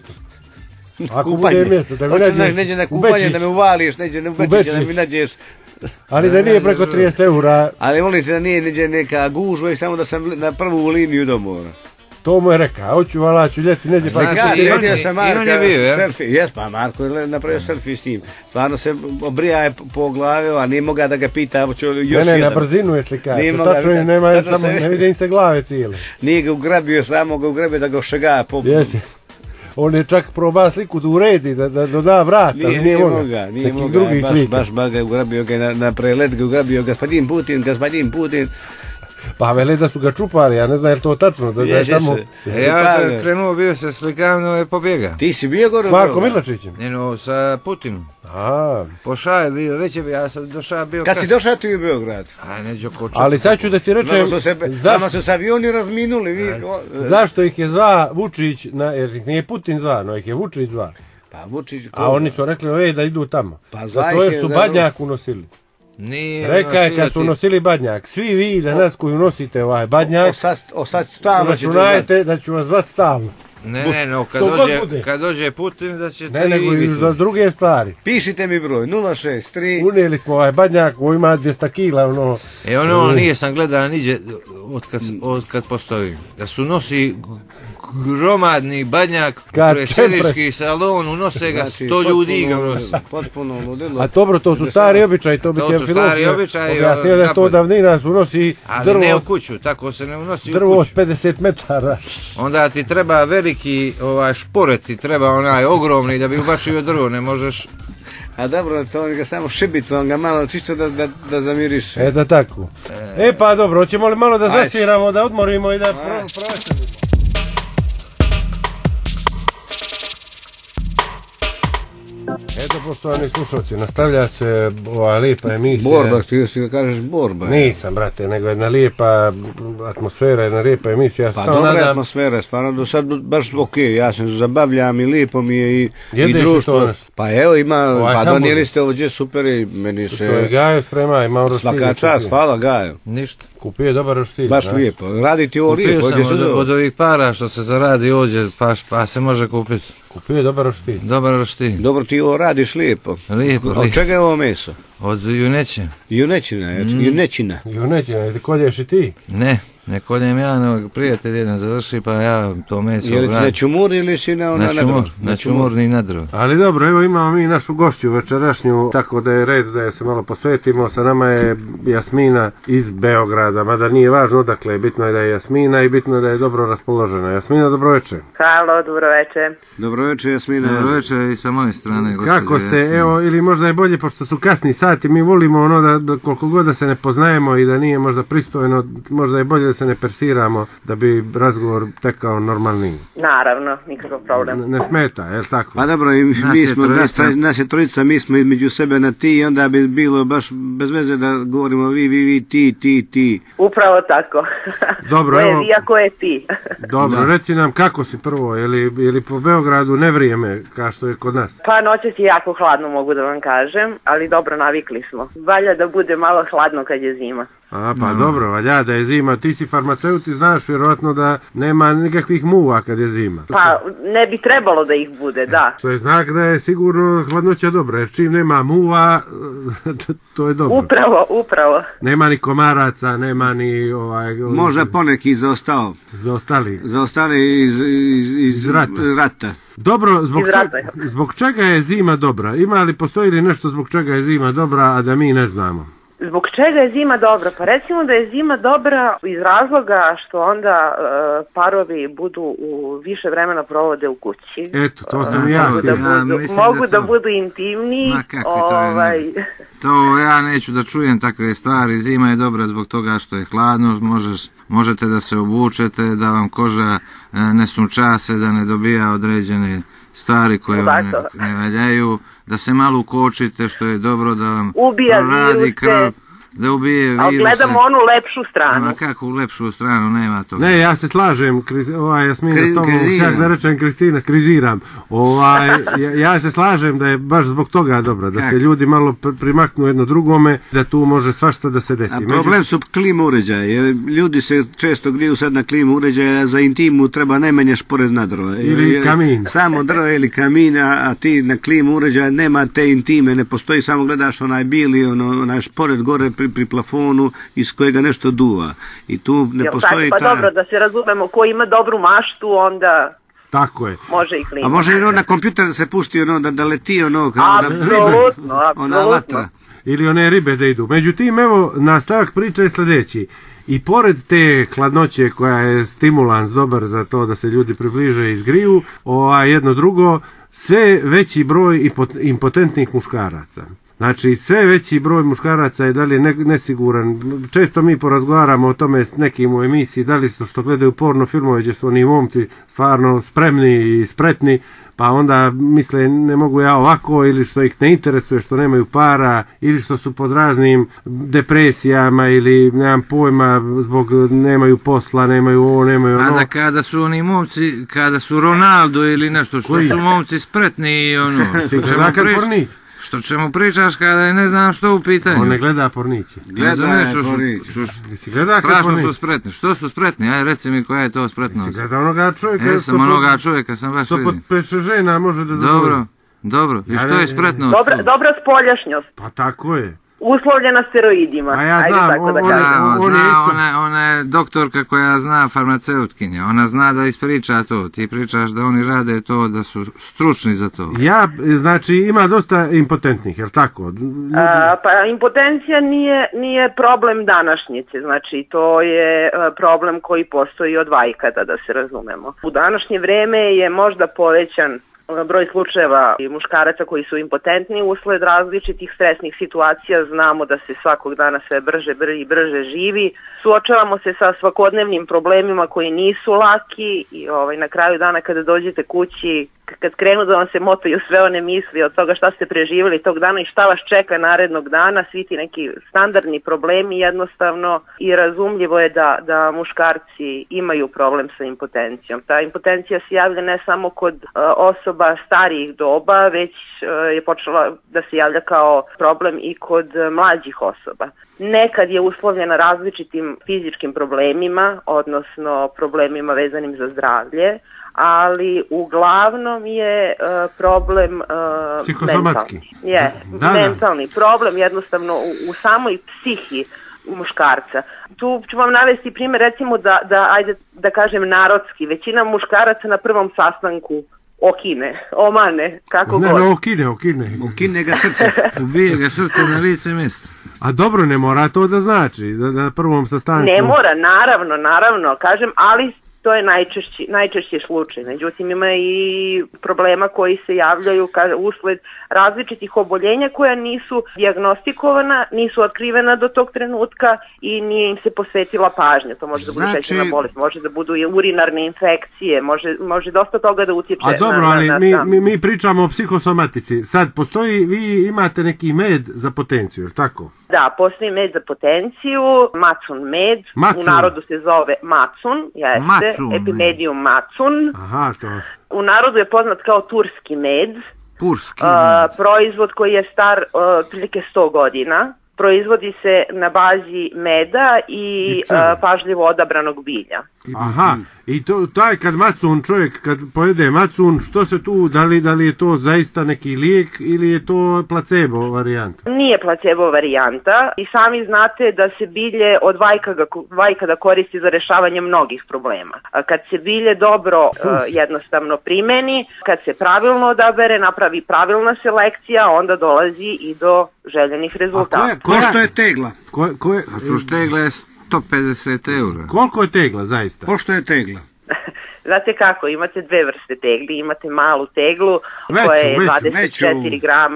Ako bude mjesto, da mi nađeš neđe na kupanje, da me uvališ, neđe na Bečića, da mi nađeš. Ali da nije preko 30 eura. Ali volite da nije neđe neka gužva i samo da sam na prvu liniju do mora. To mu je rekao, hoću valaću ljeti, neđe pa... Vidio sam Marka selfie, jes pa Marko je napravio selfie s njim. Stvarno se obrija po glavi, a nije mogao da ga pita, hoću još jedan. Ne, na brzinu je slikao, tačno ne vidi im se glave cijele. Nije ga ugrabio, samo ga ugrabio da ga ošega po... Jesi. On je čak probao sliku da uredi, da doda vrat, ali nije moga. Baš ga ugrabio ga na prelet, ga ugrabio gospodin Putin. Pa vele da su ga čupali, ja ne znam je li to tačno. Da je tamo... Ja sam krenuo, bio se slikam, no je pobjega. Ti si bio gore? S Marko Milačićem? Ne, sa Putinom. Po Šaju bio, već je bio, ja sam došao bio... Kad si došao ti u Beograd? Neđo koču. Ali sad ću da ti rečem... Nama su se avioni razminuli. Zašto ih je zva Vučić, jer ih nije Putin zva, no ih je Vučić zva. Pa Vučić... A oni su rekli, da idu tamo. Zato je su Badnjak unosili. Reka je kad su nosili Badnjak, svi vi danas koji nosite ovaj Badnjak, računajte da ću vas zvat stalno. Ne, kad dođe Putin da ćete i nego i za druge stvari. Pišite mi broj, 063. Unijeli smo ovaj Badnjak koji ima 200 kila, nije sam gledao niđe od kad postoji. Da su nosi gromadni Badnjak, preselički salon, unose ga 100 ljudi ga nosi. Potpuno ludilo. A dobro, to su stari običaji, to bi ti objasnio da to davnina se unosi ali ne u kuću, tako se ne unosi u kuću. Drvo od 50 metara. Onda ti treba veliki šporet, ti treba onaj ogromni da bi ubačio drvo, ne možeš... A dobro, to on ga samo šibicu, on ga malo čisto da zamiriše. Da tako. Pa dobro, hoćemo li malo da zasviramo, da odmorimo i da proveselimo? Eto, poštovani slušalci, nastavlja se ova lijepa emisija. Borba, ti kažeš borba. Nisam, brate, nego jedna lijepa atmosfera, jedna lijepa emisija. Pa dobra atmosfera, stvarno, do sad baš ok, ja se zabavljam i lijepo mi je i društvo. Pa evo ima, pa donijeli ste ovdje super i meni se... Što je Gajo sprema, imam roštilj. Svaka čast, hvala Gajo. Ništa. Kupio je dobar roštilj. Baš lijepo, raditi ovo lijepo. Kupio sam od ovih para što se zaradi ovdje, pa se može kupiti. Kupio je dobar roštilj. Dobar roštilj. Dobro ti ovo radiš lijepo. Lijepo. Od čega je ovo meso? Od juneće. Junečina. Junećina, kolješ i ti? Ne. Nek odem ja, prijatelj jedan završi, pa ja to meso vratim. Je li ti na čumur ili si na čumurni nadro? Ali dobro, evo imamo mi našu gošću večerašnju, tako da je red da je se malo posvetimo. Sa nama je Jasmina iz Beograda, mada nije važno odakle, bitno je da je Jasmina i bitno je da je dobro raspoložena. Jasmina, dobroveče. Halo, dobroveče. Dobroveče, Jasmina. Dobroveče i sa moje strane. Kako ste, evo, ili možda je bolje, pošto su kasni sati, mi volimo ono da koliko god da se ne poznajemo i da nije možda pristojno, možda je bolje da se ne persiramo, da bi razgovor tekao normalniji. Naravno, nikakav problem. Ne smeta, je li tako? Pa dobro, i nas je trojica, mi smo između sebe na ti i onda bi bilo baš bez veze da govorimo vi, ti. Upravo tako. Dobro, ko je vi, a ko je ti. Dobro, reci nam kako si prvo, je li po Beogradu nevrijeme kao što je kod nas? Pa noćas je jako hladno, mogu da vam kažem, ali dobro, navikli smo. Valja da bude malo hladno kad je zima. Pa dobro, valja da je zima. Ti si farmaceut i znaš vjerojatno da nema nikakvih muva kad je zima. Pa ne bi trebalo da ih bude, da. To je znak da je sigurno hladnoća dobra, jer čim nema muva, to je dobro. Upravo. Nema ni komaraca, nema ni možda poneki zaostali iz rata. Dobro, zbog čega je zima dobra? Postoji li nešto zbog čega je zima dobra, a da mi ne znamo? Zbog čega je zima dobra? Pa recimo da je zima dobra iz razloga što onda parovi budu više vremena provode u kući. Eto, to sam ja. Mogu da budu intimniji. To ja neću da čujem takve stvari. Zima je dobra zbog toga što je hladno, možete da se obučete, da vam koža ne sunča se, da ne dobija određene stvari koje vam ne valjaju, da se malo ukočite, što je dobro, da vam proradi krv, da ubije viruse. Ali gledamo onu lepšu stranu. Ma kako u lepšu stranu, nema toga. Ne, ja se slažem, Jasmina, s tomu, kako da rečem Kristina, kriziram. Ja se slažem da je baš zbog toga dobro, da se ljudi malo primaknu jedno drugome, da tu može svašta da se desi. A problem su klima uređaje, jer ljudi se često griju sad na klimu uređaja, za intimu treba najmanje špored na drva. Ili kamin. Samo drva ili kamin, a ti na klimu uređaja nema te intime, ne postoji, samo gledaš onaj bili, onaj špored gore pri plafonu iz kojega nešto duva. I tu ne postoji pa dobro, da se razumemo, ko ima dobru maštu, onda tako je. Može i klima. A može i na kompjuter da se pusti da leti apsolutno. Ona vatra. Ili one ribe da idu. Međutim, evo, nastavak priče je sljedeći. I pored te hladnoće koja je stimulans dobar za to da se ljudi približe i izgriju, jedno drugo, sve veći broj impotentnih muškaraca. Znači, sve veći broj muškaraca je dalje nesiguran. Često mi porazgovaramo o tome s nekim u emisiji, da li što gledaju porno filmove gdje su oni momci stvarno spremni i spretni, pa onda misle ne mogu ja ovako, ili što ih ne interesuje, što nemaju para, ili što su pod raznim depresijama, ili nemam pojma, zbog nemaju posla, nemaju ovo, nemaju ono. A da kada su oni momci, kada su Ronaldo ili nešto, što su momci spretni i ono. Što čemu pričaš kada ne znam što u pitanju? On ne gleda porniće. Gleda porniće. Strašno su spretni. Što su spretni? Ajde reci mi koja je to spretnost. Si gleda onoga čovjeka. Jesam onoga čovjeka, sam baš vidio. 105 žena može da zadovolji. Dobro. I što je spretnost? Dobra spoljašnjost. Pa tako je. Uslovljena steroidima. A ja znam, ona je doktorka koja zna, farmaceutkinja, ona zna da ispriča to, ti pričaš da oni rade to, da su stručni za to. Znači ima dosta impotentnih, je li tako? Pa impotencija nije problem današnjice, znači to je problem koji postoji od vajkada, da se razumemo. U današnje vreme je možda povećan broj slučajeva muškaraca koji su impotentni usled različitih stresnih situacija. Znamo da se svakog dana sve brže živi. Suočavamo se sa svakodnevnim problemima koji nisu laki i na kraju dana kada dođete kući, kad krenu da vam se motaju sve one misli od toga šta ste preživjeli tog dana i šta vas čeka narednog dana, svi ti neki standardni problemi jednostavno, i razumljivo je da muškarci imaju problem sa impotencijom. Ta impotencija se javlja ne samo kod osoba starijih doba, već je počela da se javlja kao problem i kod mlađih osoba. Nekad je uslovljena različitim fizičkim problemima, odnosno problemima vezanim za zdravlje, ali uglavnom je problem psihosomatski. Mentalni problem, jednostavno u samoj psihi muškarca. Tu ću vam navesti primjer, recimo ajde da kažem narodski, većina muškaraca na prvom sastanku omane, kako god. Okine ga srce. Ubije ga srce na lice mjesto. A dobro, ne mora to da znači, da na prvom sastanku... Ne mora, naravno, kažem, ali to je najčešći slučaj. Međutim, ima i problema koji se javljaju usled različitih oboljenja koja nisu dijagnostikovana, nisu otkrivena do tog trenutka i nije im se posvetila pažnja. To može da bude šećerna bolest, može da budu i urinarne infekcije, može dosta toga da utječe. A dobro, ali mi pričamo o psihosomatici. Sad, vi imate neki med za potenciju, je li tako? Da, postoji med za potenciju, macun med, u narodu se zove macun, jeste, Epimedium macun. Aha, to. U narodu je poznat kao turski med, proizvod koji je star otprilike 100 godina. Proizvodi se na bazi meda i pažljivo odabranog bilja. Aha, i taj čovjek kad pojede macun, što se tu, da li je to zaista neki lijek ili je to placebo varijanta? Nije placebo varijanta i sami znate da se bilje od vajkada koristi za rješavanje mnogih problema. Kad se bilje dobro jednostavno primeni, kad se pravilno odabere, napravi pravilna selekcija, onda dolazi i do željenih rezultata. Košto je tegla? Tegla je 150 eura. Koliko je tegla zaista? Pošto je tegla? Znate kako, imate dve vrste tegli, imate malu teglu koja je 43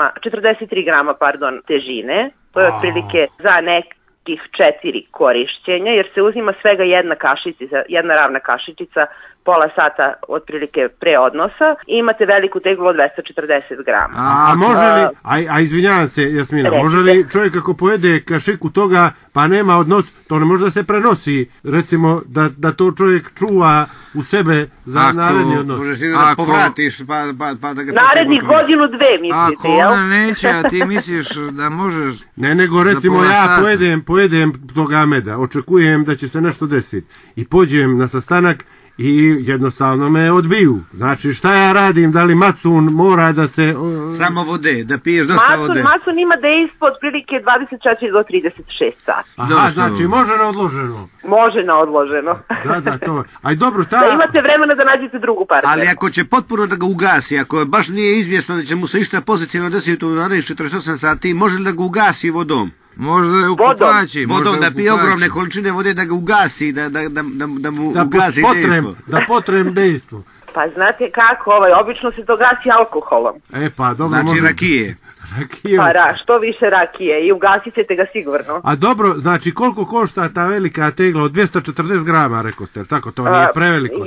grama težine, to je otprilike za nekih 4 korišćenja, jer se uzima svega jedna ravna kašičica, pola sata otprilike pre odnosa i imate veliku teglu od 240 grama. A može li, izvinjavam se Jasmina, može li čovjek ako pojede kašiku toga pa nema odnos, to ne može da se prenosi, recimo da to čovjek čuva u sebe za naredni odnos? Možeš ti da povratiš pa da ga... Narednih godinu dve mislite, jel? Ako ona neće, a ti misliš da možeš... Ne, nego recimo ja pojedem toga meda, očekujem da će se nešto desiti i pođem na sastanak i jednostavno me odbiju. Znači šta ja radim, da li macun mora da se... Samo vode, da piješ dosta vode. Macun ima dejstvo otprilike 24 do 36 sati. Aha, znači može na odloženo. Može na odloženo. Da, to. Aj dobro, da imate vremena da nađete drugu partneru. Ali ako će potpuno da ga ugasi, ako baš nije izvjesno da će mu se išta pozitivno desiti u narednih 48 sati, može li da ga ugasi vodom? Možda je u kupači. Vodom da pije ogromne količine vode da ga ugasi, da mu ugasi dejstvo. Da potrem dejstvo. Pa znate kako, obično se to gasi alkoholom. Pa dobro. Znači rakije. Pa što više rakije i ugasit ćete ga sigurno. A dobro, znači koliko košta ta velika tegla od 240 grama, rekao ste, tako, to nije preveliko?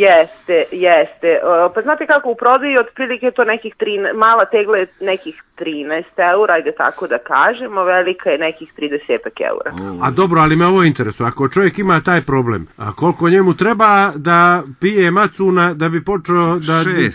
Jeste. Pa znate kako, u prodaju otprilike to nekih mala tegla je nekih 13 eura, ajde tako da kažemo, velika je nekih 30 eura. A dobro, ali me ovo interesuje, ako čovjek ima taj problem, a koliko njemu treba da pije macuna da bi počeo da...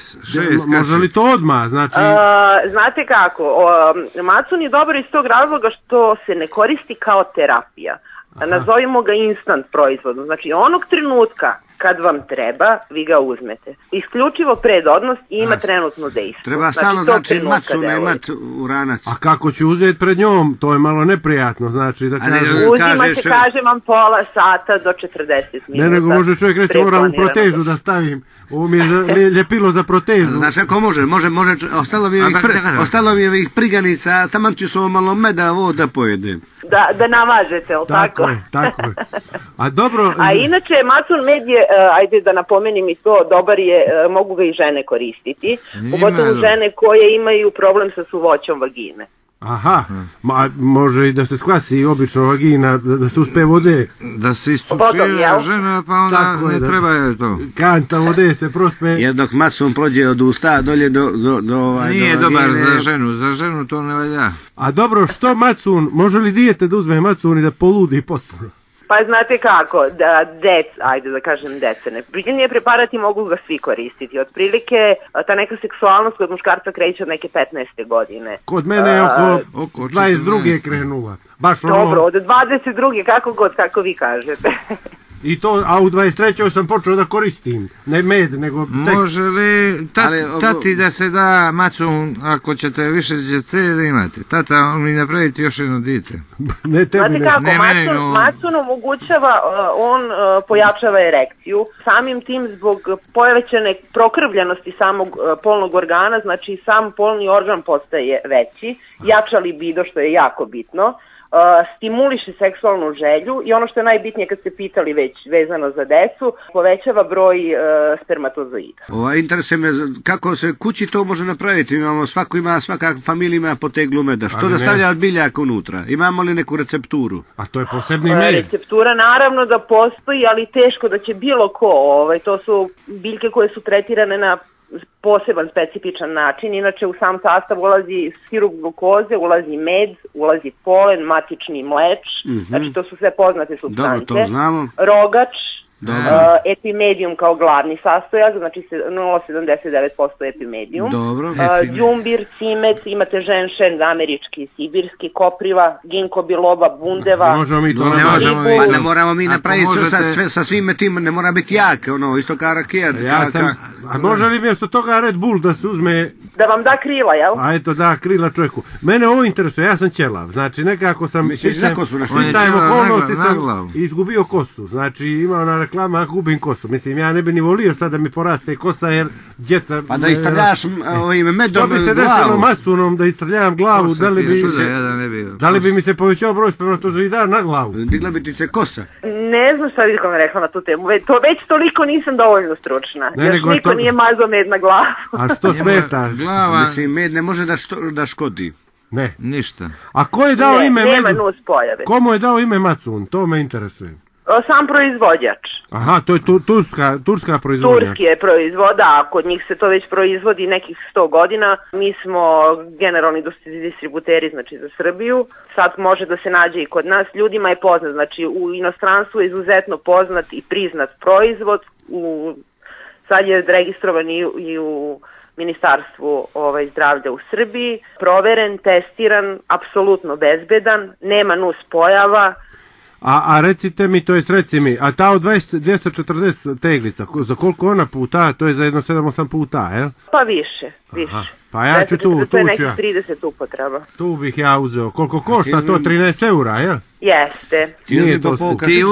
6 može li to odmah, znači... Znate kako, macun je dobar iz tog razloga što se ne koristi kao terapija. Nazovimo ga instant proizvodom. Znači onog trenutka kad vam treba, vi ga uzmete. Isključivo pred odnos i ima trenutno dejstvo. Treba stalno macuna imati u ranac. A kako ću uzeti pred njom? To je malo neprijatno, znači da kažem... Uzima se, kažem vam, pola sata do 40 minuta. Ne, nego može čovjek reći moram u protezu da stavim. Ovo mi je ljepilo za protezu. Znaš kako može, ostalo mi je ovih priganica, taman ću s ovo malo meda da pojedem. Da namažete, jel tako? Tako je. A dobro... A inače, macun med je, ajde da napomenim i to, dobar je, mogu ga i žene koristiti. Pogotovo žene koje imaju problem sa suvoćom vagine. Aha, može i da se skvasi obično vagina, da se uspe vode. Da se istušira žena, pa onda ne treba je to. Kanta vode se prospe. Jer dok macun prođe od usta dolje do nije dobar za ženu to ne valja. A dobro, što macun, može li dijete da uzme macun i da poludi potpuno? Pa znate kako, ajde da kažem decene. Biljni preparati mogu ga svi koristiti. Otprilike, ta neka seksualnost kod muškarca kreće od neke 15. godine. Kod mene je oko 22. krenula. Dobro, od 22. kako vi kažete. I to, a u 23. sam počeo da koristim, ne med, nego seks. Može li tati da se da macun, ako ćete više djece da imate? Tata, mi napraviti još jedno dite. Ne, tebi znate kako, macun omogućava, on pojačava erekciju, samim tim zbog povećane prokrvljenosti samog polnog organa, znači sam polni organ postaje veći, jača libido, što je jako bitno, stimuliše seksualnu želju i ono što je najbitnije kad ste pitali već vezano za decu, povećava broj spermatozoida. Interesuje me kako se kući to može napraviti. Svaka familija ima po teglu meda. Što da stavlja od biljaka unutra? Imamo li neku recepturu? A to je posebni med. Receptura naravno da postoji, ali teško da će bilo ko. To su biljke koje su tretirane na poseban, specifičan način. Inače u sam sastav ulazi sirup glukoze, ulazi med, ulazi polen, matični mleč, znači to su sve poznate supstance. Dobro, to znamo. Rogač, epimedium kao glavni sastojak, znači 0,79% epimedium. Đumbir, cimet, imate ženšen, američki, sibirski, kopriva, ginko biloba, bundeva. Ne moramo mi napraviti sa svime tim, ne mora biti jak, isto kao rakija. A može li mjesto toga Red Bull da se uzme... Da vam da krila, jel? A eto da, krila čovjeku. Mene ovo interesuje, ja sam ćelav, znači nekako sam... Pitajmo okolnosti sam izgubio kosu, znači imao na reklama, ako gubim kosu. Mislim, ja ne bi ni volio sad da mi poraste kosa, jer djeca... Pa da istrljaš medom glavu. Što bi se desilo macunom da istrljam glavu, da li bi mi se povećao broj spermatozoida na glavu? Digla bi ti se kosa? Ne znam šta bih vam rekla na tu temu, već toliko nisam dovoljno stručna. Još niko nije mazao med na glavu. A što smeta? Mislim, med ne može da škodi. Ne. Ništa. A ko je dao ime medu? Nema nus pojave. Komu je dao ime macun? To me interesuje. Sam proizvođač. Aha, to je turska proizvodnja. Turski je proizvod, a kod njih se to već proizvodi nekih 100 godina. Mi smo generalni distributeri, znači za Srbiju. Sad može da se nađe i kod nas. Ljudima je poznat, znači u inostranstvu je izuzetno poznat i priznat proizvod. Sad je registrovan i u Ministarstvu zdravlja u Srbiji. Proveren, testiran, apsolutno bezbedan, nema nus pojava. A recite mi, to jest reci mi, a ta od 240 teglica, za koliko ona puta, to je za jedno 7-8 puta, jel? Pa više. Aha. Pa ja ću tu to je nekih 30 upotreba. Tu bih ja uzeo. Koliko košta to? 13 eura, jel? Jeste. Ti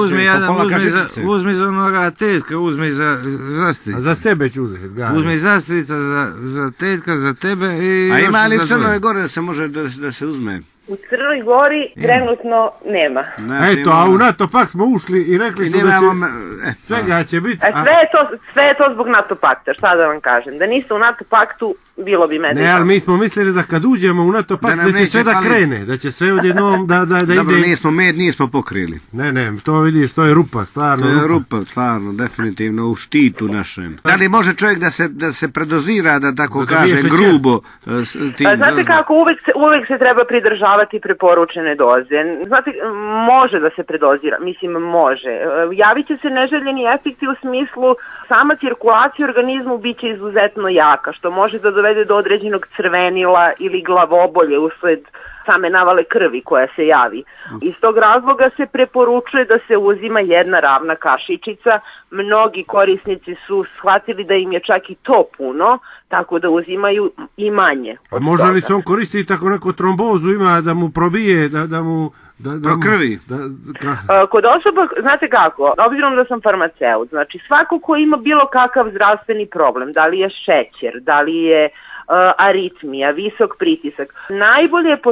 uzmi za onoga tetka, uzmi za zastrica. Za sebe ću uzeti. Uzmi zastrica za tetka, za tebe i... A ima li Crnoj Gori da se može da se uzme? U Crnoj Gori trenutno nema. Eto, a u NATO pak smo ušli i rekli su da će svega će biti. Sve je to zbog NATO pakta, šta da vam kažem. Da niste u NATO paktu, bilo bi mene. Ne, ali mi smo mislili da kad uđemo u NATO pakt da će sve da krene, da će sve odjednom da ide. Dobro, nismo pokrili. Ne, to vidiš, to je rupa, stvarno. To je rupa, stvarno, definitivno u štitu našem. Da li može čovjek da se predozira, da tako kaže, grubo? Znate kako, uvek se treba pridržavati preporučene doze. Znate, može da se predozira, mislim može. Javit će se neželjeni efekti u smislu sama cirkulacija u organizmu bit će izuzetno jaka, što može da dovede do određenog crvenila ili glavobolje usled same navale krvi koja se javi. Iz tog razloga se preporučuje da se uzima jedna ravna kašičica. Mnogi korisnici su shvatili da im je čak i to puno, tako da uzimaju i manje. A može li se on koristiti tako neku trombozu ima da mu probije, da mu... Prokrvi. Kod osoba, znate kako, obzirom da sam farmaceut, znači svako ko ima bilo kakav zdravstveni problem, da li je šećer, da li je aritmija, visok pritisak, najbolje je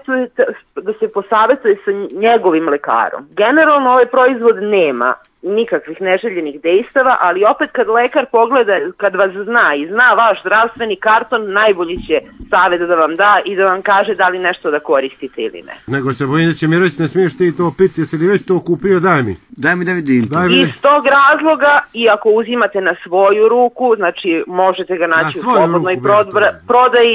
da se posavetuje sa njegovim lekarom. Generalno ovaj proizvod nema nikakvih neželjenih dejstava, ali opet kad lekar pogleda, kad vas zna i zna vaš zdravstveni karton, najbolji će savjet da vam da i da vam kaže da li nešto da koristite ili ne. Nego se bojim da će mi reći, ne smiješ ti to piti, jesi li već to kupio, daj mi da vidim. Iz tog razloga, i ako uzimate na svoju ruku, znači možete ga naći u slobodnoj prodaji,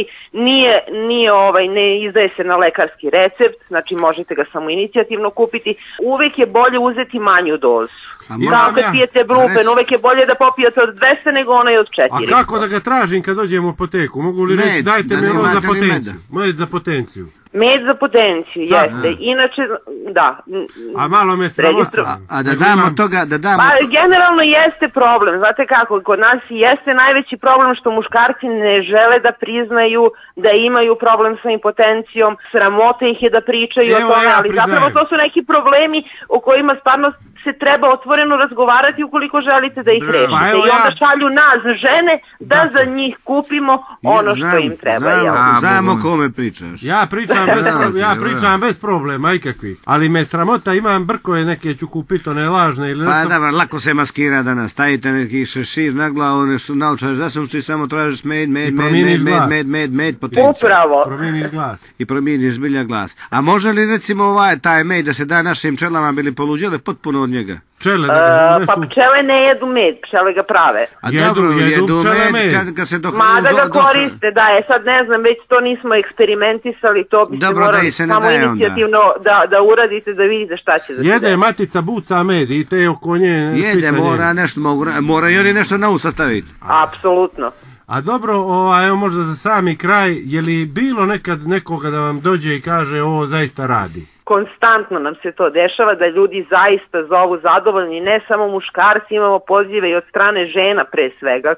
ne izdaje se na lekarski recept, znači možete ga samo inicijativno kupiti. Uvek je bolje uzeti manju dozu. Kao kad pijete brufen, uvek je bolje da popijete od 200 nego onaj od 400. A kako da ga tražim kad dođem u apoteku? Mogu li reći, dajte mi ono za potenciju? Moje za potenciju. Med za potenciju, jeste. Inače, da. A malo me sramota. A da damo toga, Pa generalno jeste problem, znate kako, kod nas jeste najveći problem što muškarci ne žele da priznaju da imaju problem sa impotencijom, sramota ih je da pričaju o tome, ali zapravo to su neki problemi o kojima stvarno se treba otvoreno razgovarati ukoliko želite da ih rešite. I onda šalju nas, žene, da za njih kupimo ono što im treba. Znamo kome pričaš. Ja pričam bez problema, ikakvih. Ali me sramota, imam brkove neke, ću kupiti, one lažne ili nešto. Pa da, lako se maskira danas, stavite neki šešir na glavu, nešto naučaš da sam ti samo tražiš med, potenciju. Upravo. Promijeniš glas. I promijeniš zbilja glas. A može li recimo taj med da se da našim pčelama, bili poluđele potpuno od njega? Pa pčele ne jedu med, pčele ga prave. A dobro, jedu med kad se Mada ga koriste, da je, sad ne znam, već to nismo eksperimentisali, to bi se morali samo inicijativno da uradite, da vidite šta će da se jede matica buca med i te oko nje... Jede, mora i oni nešto na usta staviti. Apsolutno. A dobro, evo možda za sami kraj, je li bilo nekad nekoga da vam dođe i kaže ovo zaista radi? Konstantno nam se to dešava, da ljudi zaista zovu zadovoljni, ne samo muškarci, imamo pozive i od strane žena pre svega,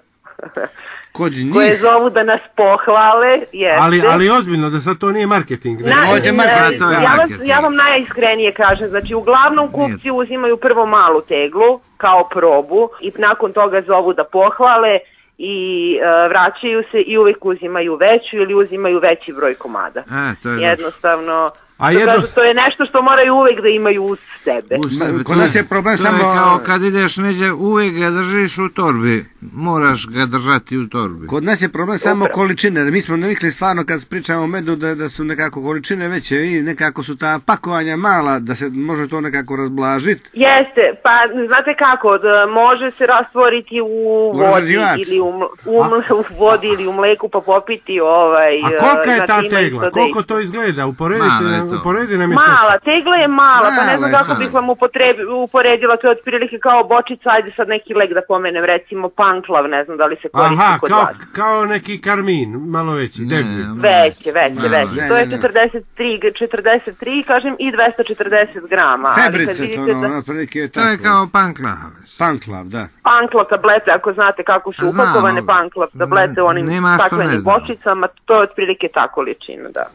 koje zovu da nas pohvale. Ali ozbiljno, da sad to nije marketing. Ja vam najiskrenije kažem, znači uglavnom kupci uzimaju prvo malu teglu kao probu i nakon toga zovu da pohvale i vraćaju se i uvijek uzimaju veću ili uzimaju veći broj komada. Jednostavno... To je nešto što moraju uvijek da imaju uz sebe. Kod nas je problem samo... Kao kad ideš neđe, uvijek ga držiš u torbi. Moraš ga držati u torbi. Kod nas je problem samo količine. Mi smo navikli stvarno kad pričamo o medu da su nekako količine veće i nekako su ta pakovanja mala, da se može to nekako razblažiti. Jeste, pa znate kako, može se rastvoriti u vodi ili u vodi ili u mleku pa popiti A kolika je ta tegla? Koliko to izgleda? Mala, tegla je mala, pa ne znam kako bih vam uporedila, to je otprilike kao bočica, ajde sad neki lek da pomenem, recimo panklav, ne znam da li se koristi kod vas. Kao neki karmin, malo veći, deblji. Veće, to je 43, kažem, i 240 grama. Febrice, to je kao panklav. Panklav, da. Panklav tablete, ako znate kako su upakovane panklav tablete u onim staklenim bočicama, to je otprilike ta količina, da.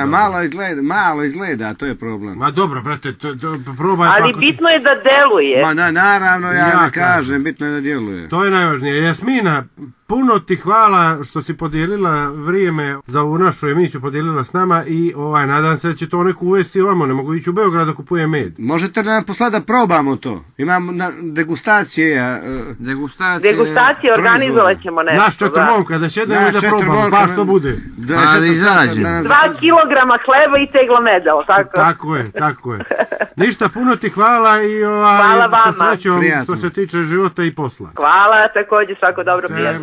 Malo izgleda, to je problem. Ma dobro, brate, probaj. Ali bitno je da deluje. Naravno, ja ne kažem, bitno je da djeluje. To je najvažnije. Jasmina, puno ti hvala što si podijelila vrijeme za ovu našu emisiju, podijelila s nama i nadam se da će to neko uvesti ovamo, ne mogu ići u Beograd da kupuje med. Možete nam poslati da probamo to? Imamo degustacije. Degustacije organizovat ćemo nešto. Naš 4 momka, da će jedemo da probamo, pa što bude. Da izađe. 2 kilograma hleba i tegla meda, tako? Tako je. Ništa, puno ti hvala i hvala vama. Sa srećom što se tiče života i posla. Hvala, također, svako dobro, prijatno.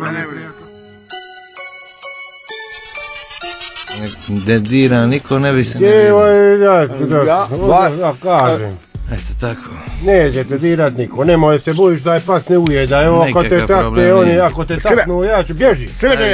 Ne dira, niko ne bi se ja kažem. Eto tako. Nećete dirat niko, nemoj se bojiš da je pas ne ujeda, evo ako te taknu, ja ću, bježi.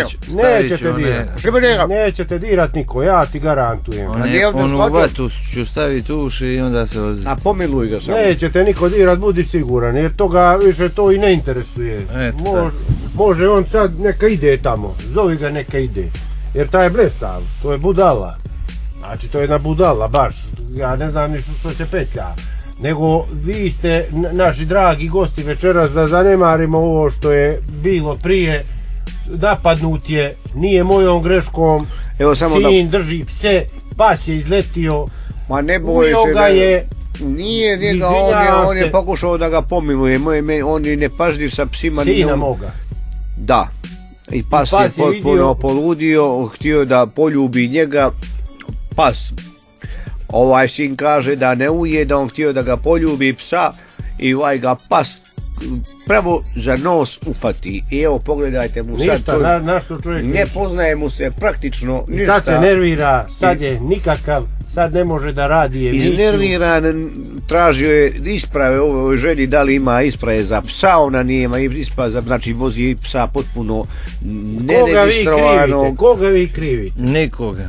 Nećete dirat niko, ja ti garantujem. Onu vatu ću staviti u uši i onda se ozdi. A pomiluj ga samo. Nećete niko dirat, budi siguran, jer toga više to i ne interesuje. Može on sad neka ide tamo, zovi ga neka ide. Jer taj je blesav, to je budala. Znači to je jedna budala, baš, ja ne znam ništa što se petlja. Nego vi ste naši dragi gosti večeras, da zanemarimo ovo što je bilo prije. Napadnut je, nije mojom greškom, sin drži pse, pas je izletio, ujeo ga je. Nije njega, on je pokušao da ga pomiluje, on je nepažljiv sa psima. Sina moga. Da, i pas je potpuno poludio, htio da poljubi njega, pas. Ovaj sin kaže da ne uje, da on htio da ga poljubi psa i ovaj ga pas pravo za nos ufati. I evo pogledajte mu sad. Ništa, našto čovjek ne poznaje mu se praktično ništa. Sad se nervira, sad je nikakav, sad ne može da radi emisiju. Iznerviran, tražio je isprave ovoj ženi, da li ima isprave za psa, ona nije ima isprave za, znači vozi psa potpuno neregistrovano. Koga vi krivite? Nikoga.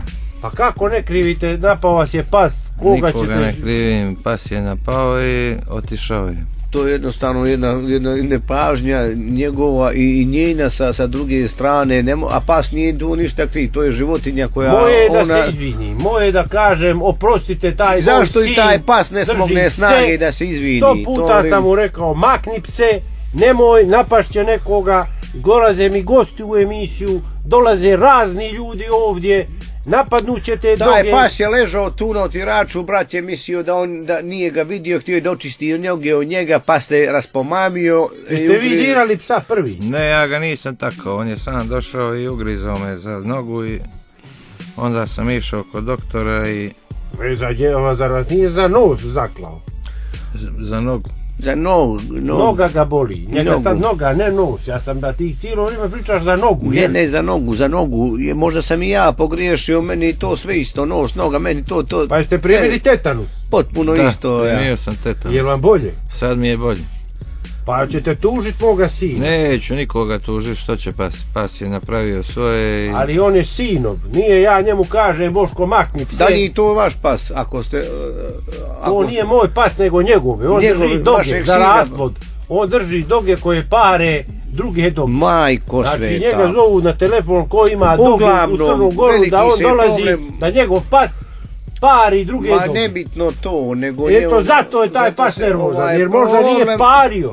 Pa kako ne krivite, napao vas je pas, koga ćete... Nikoga ne krivim, pas je napao i otišao je. To je jednostavno jedna pažnja njegova i njena sa druge strane, a pas nije tu ništa kriv, to je životinja koja... Moje je da se izvini, moje da kažem, oprostite, taj zašto i taj pas ne smogne snage da se izvini? 100 puta sam mu rekao, makni pse, nemoj, napašće nekoga, dolaze mi gosti u emisiju, dolaze razni ljudi ovdje, napadnućete doge. Taj pas je ležao tu na otiraču, brat je mislio da nije ga vidio, htio je da očisti noge od njega, pa se raspomamio. Jeste vi dirali psa prvi? Ne, ja ga nisam tako, on je sam došao i ugrizao me za nogu i onda sam išao kod doktora i... Zar vas nije za nos zaklao? Za nogu. Za nogu. Noga ga boli. Njega sad noga, ne nos. Ja sam da ti cijelo vrijeme pričaš za nogu. Ne, za nogu. Možda sam i ja pogriješio, meni to sve isto, nos, noga, meni to... Pa jeste primili tetanus? Potpuno isto. Da, primio sam tetanus. Je vam bolje? Sad mi je bolje. Pa ćete tužit moga sina? Neću nikoga tužiti, što će pas? Pas je napravio svoje... Ali on je sinov, nije ja njemu kažem Boško makni pse. Da li to vaš pas, ako ste... To nije moj pas, nego njegove. On drži doge za rasplod. On drži doge koje pare druge doge. Majko sveta. Znači njega zovu na telefon ko ima doge u Crnu Goru, da on dolazi, da njegov pas pari druge doge. Ma nebitno to, nego... Eto zato je taj pas nervozan, jer možda nije pario.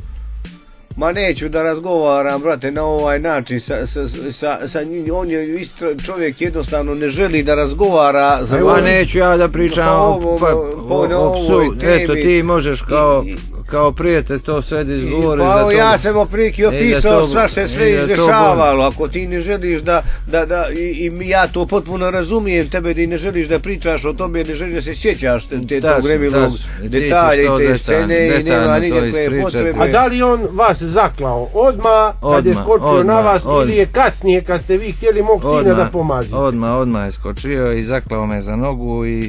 Ma neću da razgovaram, brate, na ovaj način sa njim, on je čovjek jednostavno ne želi da razgovara. Pa neću ja da pričam o psu, eto ti možeš kao prijatelj to sve da izgovoriš. Pa ja sam oprilike opisao sva što je sve izdešavalo, ako ti ne želiš i ja to potpuno razumijem tebe, da ne želiš da pričaš o tome, ne želiš da se sjećaš tog vremilog detalja i te scene i nema nikakve potrebe. A da li on vas zaklao odmah kad je skočio na vas ili je kasnije kad ste vi htjeli mog sina da pomazite? Odmah je skočio i zaklao me za nogu i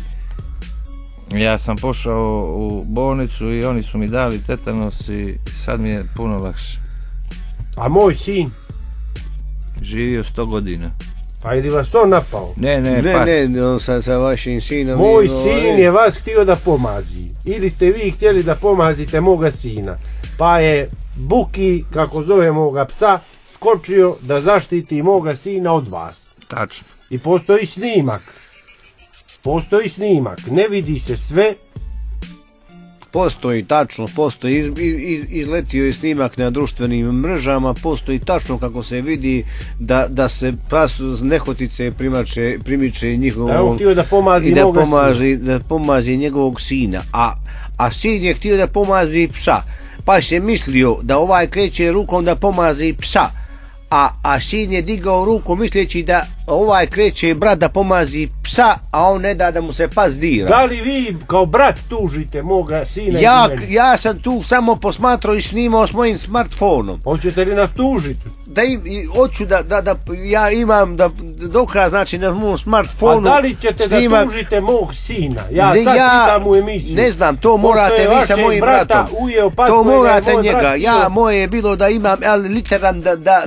ja sam pošao u bolnicu i oni su mi dali tetanos i sad mi je puno lakše. A moj sin? Živio 100 godina. Pa ili vas on napao? Ne, pas. Sa vašim sinom. Moj sin je vas htio da pomazi. Ili ste vi htjeli da pomazite moga sina. Pa je Buki, kako zove moga psa, skočio da zaštiti moga sina od vas. Tačno. I postoji snimak. Ne vidi se sve. Postoji, tačno, postoji, izletio je snimak na društvenim mrežama, postoji tačno kako se vidi da se pas nehotice primiče njihovom i da pomazi njegovog sina, a sin je htio da pomazi psa, pa je mislio da ovaj kreće rukom da pomazi psa, a sin je digao ruku misleći da ovaj kreće brat da pomazi psa, a on ne da mu se pas dira. Da li vi kao brat tužite moga sina? Ja sam tu samo posmatrao i snimao s mojim smartfonom. Hoćete li nas tužiti? Hoću da ja imam dokaz, znači na mom smartfonu. A da li ćete da tužite mog sina? Ja sad pitam u emisiju. Ne znam, to morate vi sa mojim bratom. To morate njega. Moje je bilo da imam literan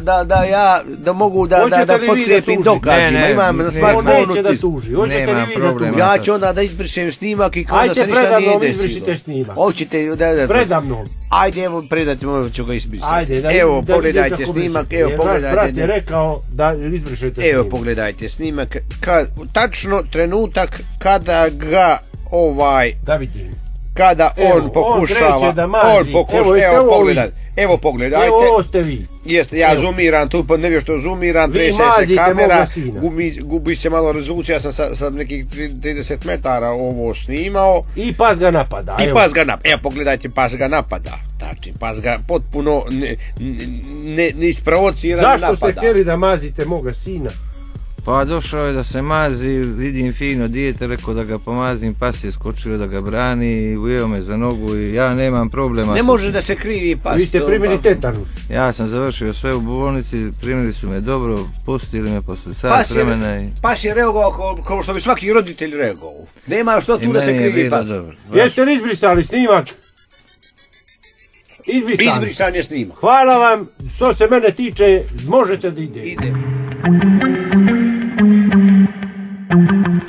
da mogu da potkrijepim dokazima. Imam na smartfonu. Nema problema. Ja ću onda da izbrišem snimak i kao da se ništa nije desilo. Hoćete da... Predamnom. Ajde, evo predati, možda ću ga izbrisati. Evo, pogledajte snimak, evo pogledajte. Brat je rekao da izbrišete snimak. Evo, pogledajte snimak. Tačno trenutak kada ga da vidim. Kada on pokušava, evo pogledajte. Evo pogledajte. Evo ovo ste vi. Jeste, ja zoomiram tu, ne vjerujem što zoomiram, trese se kamera, gubi se malo rezolucija, ja sam sa nekih 30 metara ovo snimao. I pas ga napada. Evo pogledajte, pas ga napada. Znači, pas ga potpuno neisprovociran napada. Zašto ste htjeli da mazite moga sina? Pa došao je da se mazi, vidim fino dijete, rekao da ga pomazim, pas je skočio da ga brani, ujeo me za nogu i ja nemam problema. Ne može da se krivi pas. Vi ste primili tetanus. Ja sam završio sve u bolnici, primili su me dobro, pustili me posle sat vremena. Pas je reagovao kao što bi svaki roditelj reagovao. Nema što tu da se krivi pas. Jeste li izbrisali snimak? Izbrisan je snimak. Hvala vam, što se mene tiče, možete da ide. Ide.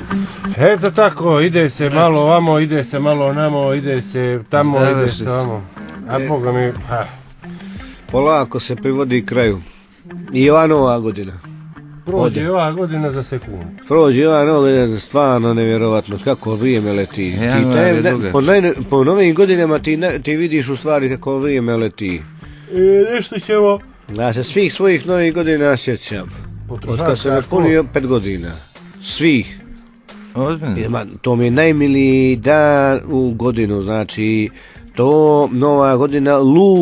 Eto tako, ide se malo ovamo, ide se malo namo, ide se tamo, ide se ovamo. A Boga mi... Polako se privodi kraju. I ova nova godina. Prođe ova godina za sekundu. Prođe ova nova godina, stvarno nevjerovatno, kako vrijeme leti. Po novim godinama ti vidiš u stvari kako vrijeme leti. Nešto ćemo... Ja se svih svojih novih godina sjećam. Od kad sam napunio 5 godina. Svih. To mi je najmiliji dan u godinu, znači to nova godina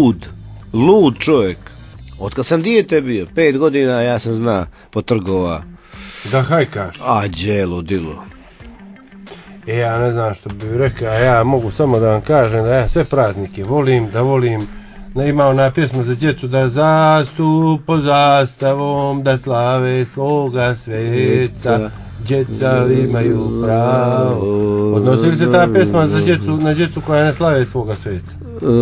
lud čovjek. Od kad sam dijete bio, 5 godina ja sam zna po trgova. Da hajkaš. Ađe, ludilo. Ja ne znam što bih rekao, ja mogu samo da vam kažem da ja sve praznike volim, ima ona pjesma za djecu da zastupo zastavom, da slave svoga sveca. Djeca imaju pravo. Odnosi li se ta pesma na djecu koja ne slave svoga sveca?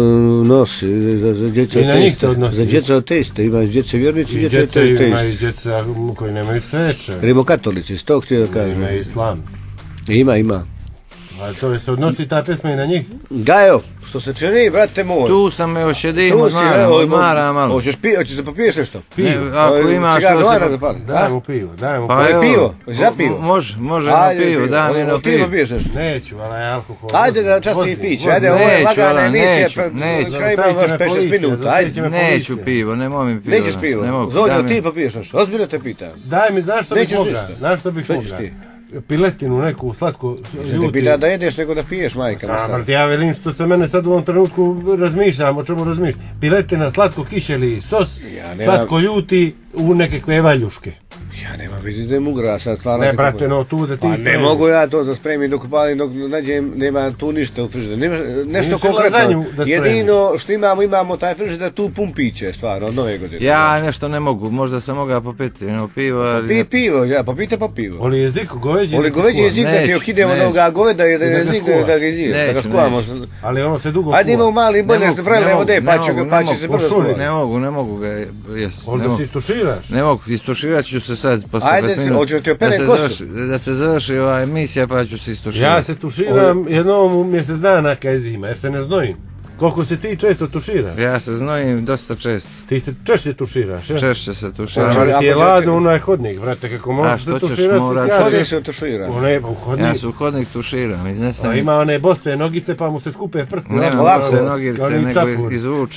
Nosi, za djeca testa. Za djeca testa, ima djeca vjernici i djeca testa. Ima i djeca koji nemaju sveće. Rimokatolici, s tog htio da kažem. Ima i islam. Ima. A to se odnosi ta pesma i na njih? Gajo, što se čini, brate moj? Tu sam još jedim, odmara malo. Hoćeš se popiješ nešto? Ako imaš... Daj mu pivo, pivo, za pivo. Može na pivo, daj mi na pivo. Ti popiješ nešto? Neću, ali je alkohol. Ajde da časti piće, ajde, ovo je lagana emisija, kraj imam još 5-6 minuta, ajde. Neću pivo, nemoj mi pivo. Nećeš pivo, Zonjo, ti popiješ nešto, ozbiljno te pitam. Daj mi, znaš što bih mogla? Piletinu neku slatko ljuti. Ne pita da jedeš nego da piješ, majka. Ja velim što se mene sad u ovom trenutku razmišljam, o čemu razmišljam. Piletina, slatko kišeli sos, slatko ljuti u nekakve valjuške. Ja nemam vidjeti da je mugra sad stvarno. Ne, brate, no tu da ti spremi. Ne mogu ja to da spremim dok palim, dok nađem, nema tu ništa u frižideru. Nešto konkretno. Jedino što imamo taj frižider tu pun piće, stvarno, od nove godine. Ja nešto ne mogu, možda sam mogao popiti pivo, ali... Pivo, ja, popite pa pivo. Oli jezik, goveđi. Oli goveđi jezik da ti okidemo onoga goveda i da jezik da ga iziješ, da ga skuvamo. Ali ono se dugo kuva. Ajde imamo mali boljak, vrele vode, pa će se brzo skuvati. Ne mogu ga jesti. Onda se istuširaš? Ne mogu, istuširat ću se sad. Ajde, hoćeš ti opere kosu? Da se završi ova emisija pa ću se istuširati. Ja se tuširam jednom u mjesec dana kad je zima, jer se ne znojim. Koliko se ti često tuširaš? Ja se znojim dosta često. Ti se češće tuširaš, ja? Češće se tuširam. Ali ti je ladno onaj hodnik, brate, kako možeš se tuširati? Hodnik se tušira. Ja se u hodnik tuširam, iznesem. Ima one bose nogice pa mu se skupe prsti. Nema bose nogice, nego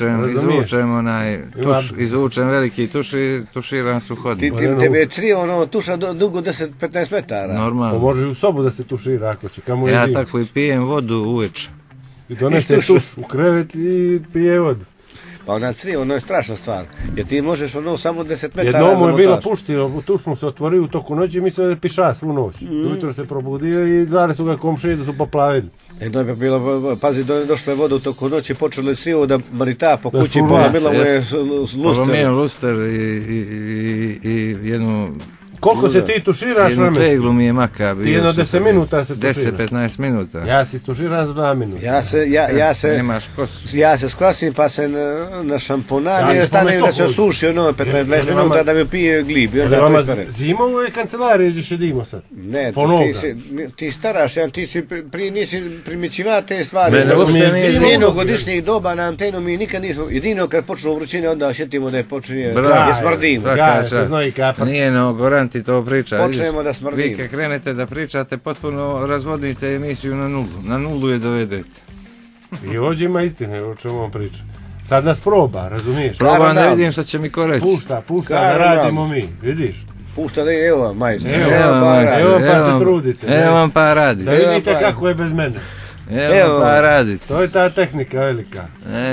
izvučem veliki tuš i tuširam se u hodnik. Tebe je crio tuša dugo 10-15 metara. Normalno. Može u sobu da se tušira ako će, kamo je ja tako i pijem vodu uveče. I donese tuš u krevet i pije vodu. Pa ona je strašna stvar. Jer ti možeš samo 10 metara zamotaš. Jednom je bilo puštio, tuš mu se otvorio u toku noći i mislio da je piša svu noć. Ujutro se probudio i zvali su ga komšije da su poplavili. Jednom je bilo, pazi, došla je voda u toku noći, počelo je crivo da marita po kući, polomila mu je luster. Polomio luster i jednu... Koliko se ti tuširaš vremena? Jednu teglu mi je maka. Ti jedno 10 minuta se tuširaš. 10-15 minuta. Ja se tuširam za 2 minuta. Ja se skvasim pa se na šamponani stavim da se osuši 15-20 minuta da mi pije glib. Zima u ovoj kancelariji gdje šedimo sad? Ne, ti staraš, ti nisi primjećiva te stvari. Iz njenogodišnjih doba na antenu mi nikad nismo, jedino kad počnu vrućine onda šetimo da je počinje, je smrdimo. Nije Gorant ti to priča. Počnemo da smrdimo. Vi kad krenete da pričate, potpuno razvodite emisiju na nulu. Na nulu je dovedete. I ovdje ima istine o čemu on priča. Sad nas proba, razumiješ? Probam da vidim što će mi ko reći. Pušta, da radimo mi, vidiš? Pušta da je, evo majstor. Evo pa se trudite. Evo vam pa radite. Da vidite kako je bez mene. Evo pa radite. To je ta tehnika velika.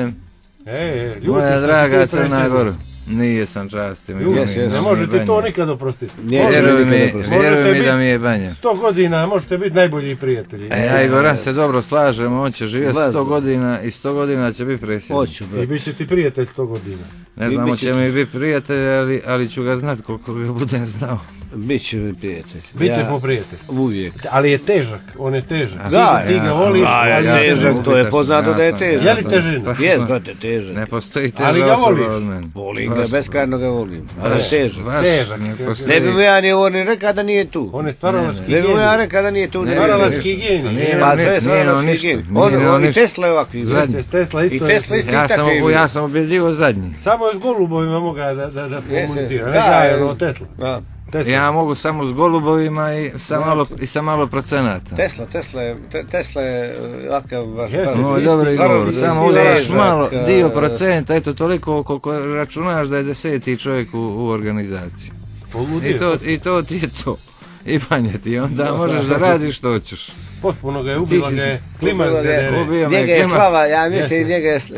Moja draga Crna Gora. Nije sam časti. Ne možete to nikad oprostiti. Vjeruj mi da mi je banja. 100 godina možete biti najbolji prijatelji. Ja i Goran se dobro slažemo, on će živjeti 100 godina i 100 godina će biti predsjednik. I bit će ti prijatelj 100 godina. Ne znamo će mi biti prijatelj, ali ću ga znati koliko ga budem znao. Biće mi prijatelj. Bićeš mu prijatelj. Uvijek. Ali je težak, on je težak. Ti ga voliš, ali je težak, to je poznato da je težak. Je li težina? Jes, brate, težak. Ne postoji teža osoba od mene. Volim ga, beskrajno ga volim. Ali je težak. Težak. Ne bi mu ja ni rekao da nije tu. On je stvaralački genij. Ne bi mu ja rekao da nije tu. Stvaralački genij. Pa to je stvaralački genij. On i Tesla je ovakvi. I Tesla isto takvi. Ja sam objedljivo zadnji. Samo je s golubovima moga da komunicira. Ne daje ono Tesla. Ja mogu samo s golubovima i sa malo procenata. Tesla je ovakav vaš... Moj dobri govor, samo uzmaš malo, dio procenta, eto toliko koliko računaš da je 10. čovjek u organizaciji. I to ti je to. I banje ti, onda možeš da radiš što hoćeš. Potpuno ga je ubila, ga je klimaks ga dere. Njega je slava, ja mislim njega je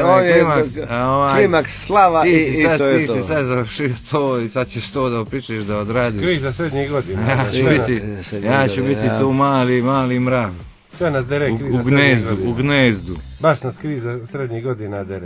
klimaks slava i to je to. Ti si sad završio to i sad ćeš to da opričaš da odradiš. Kriza srednjih godina. Ja ću biti tu mali mrav. Sve nas dere kriza u gnezdu. Baš nas kriza srednjih godina dere.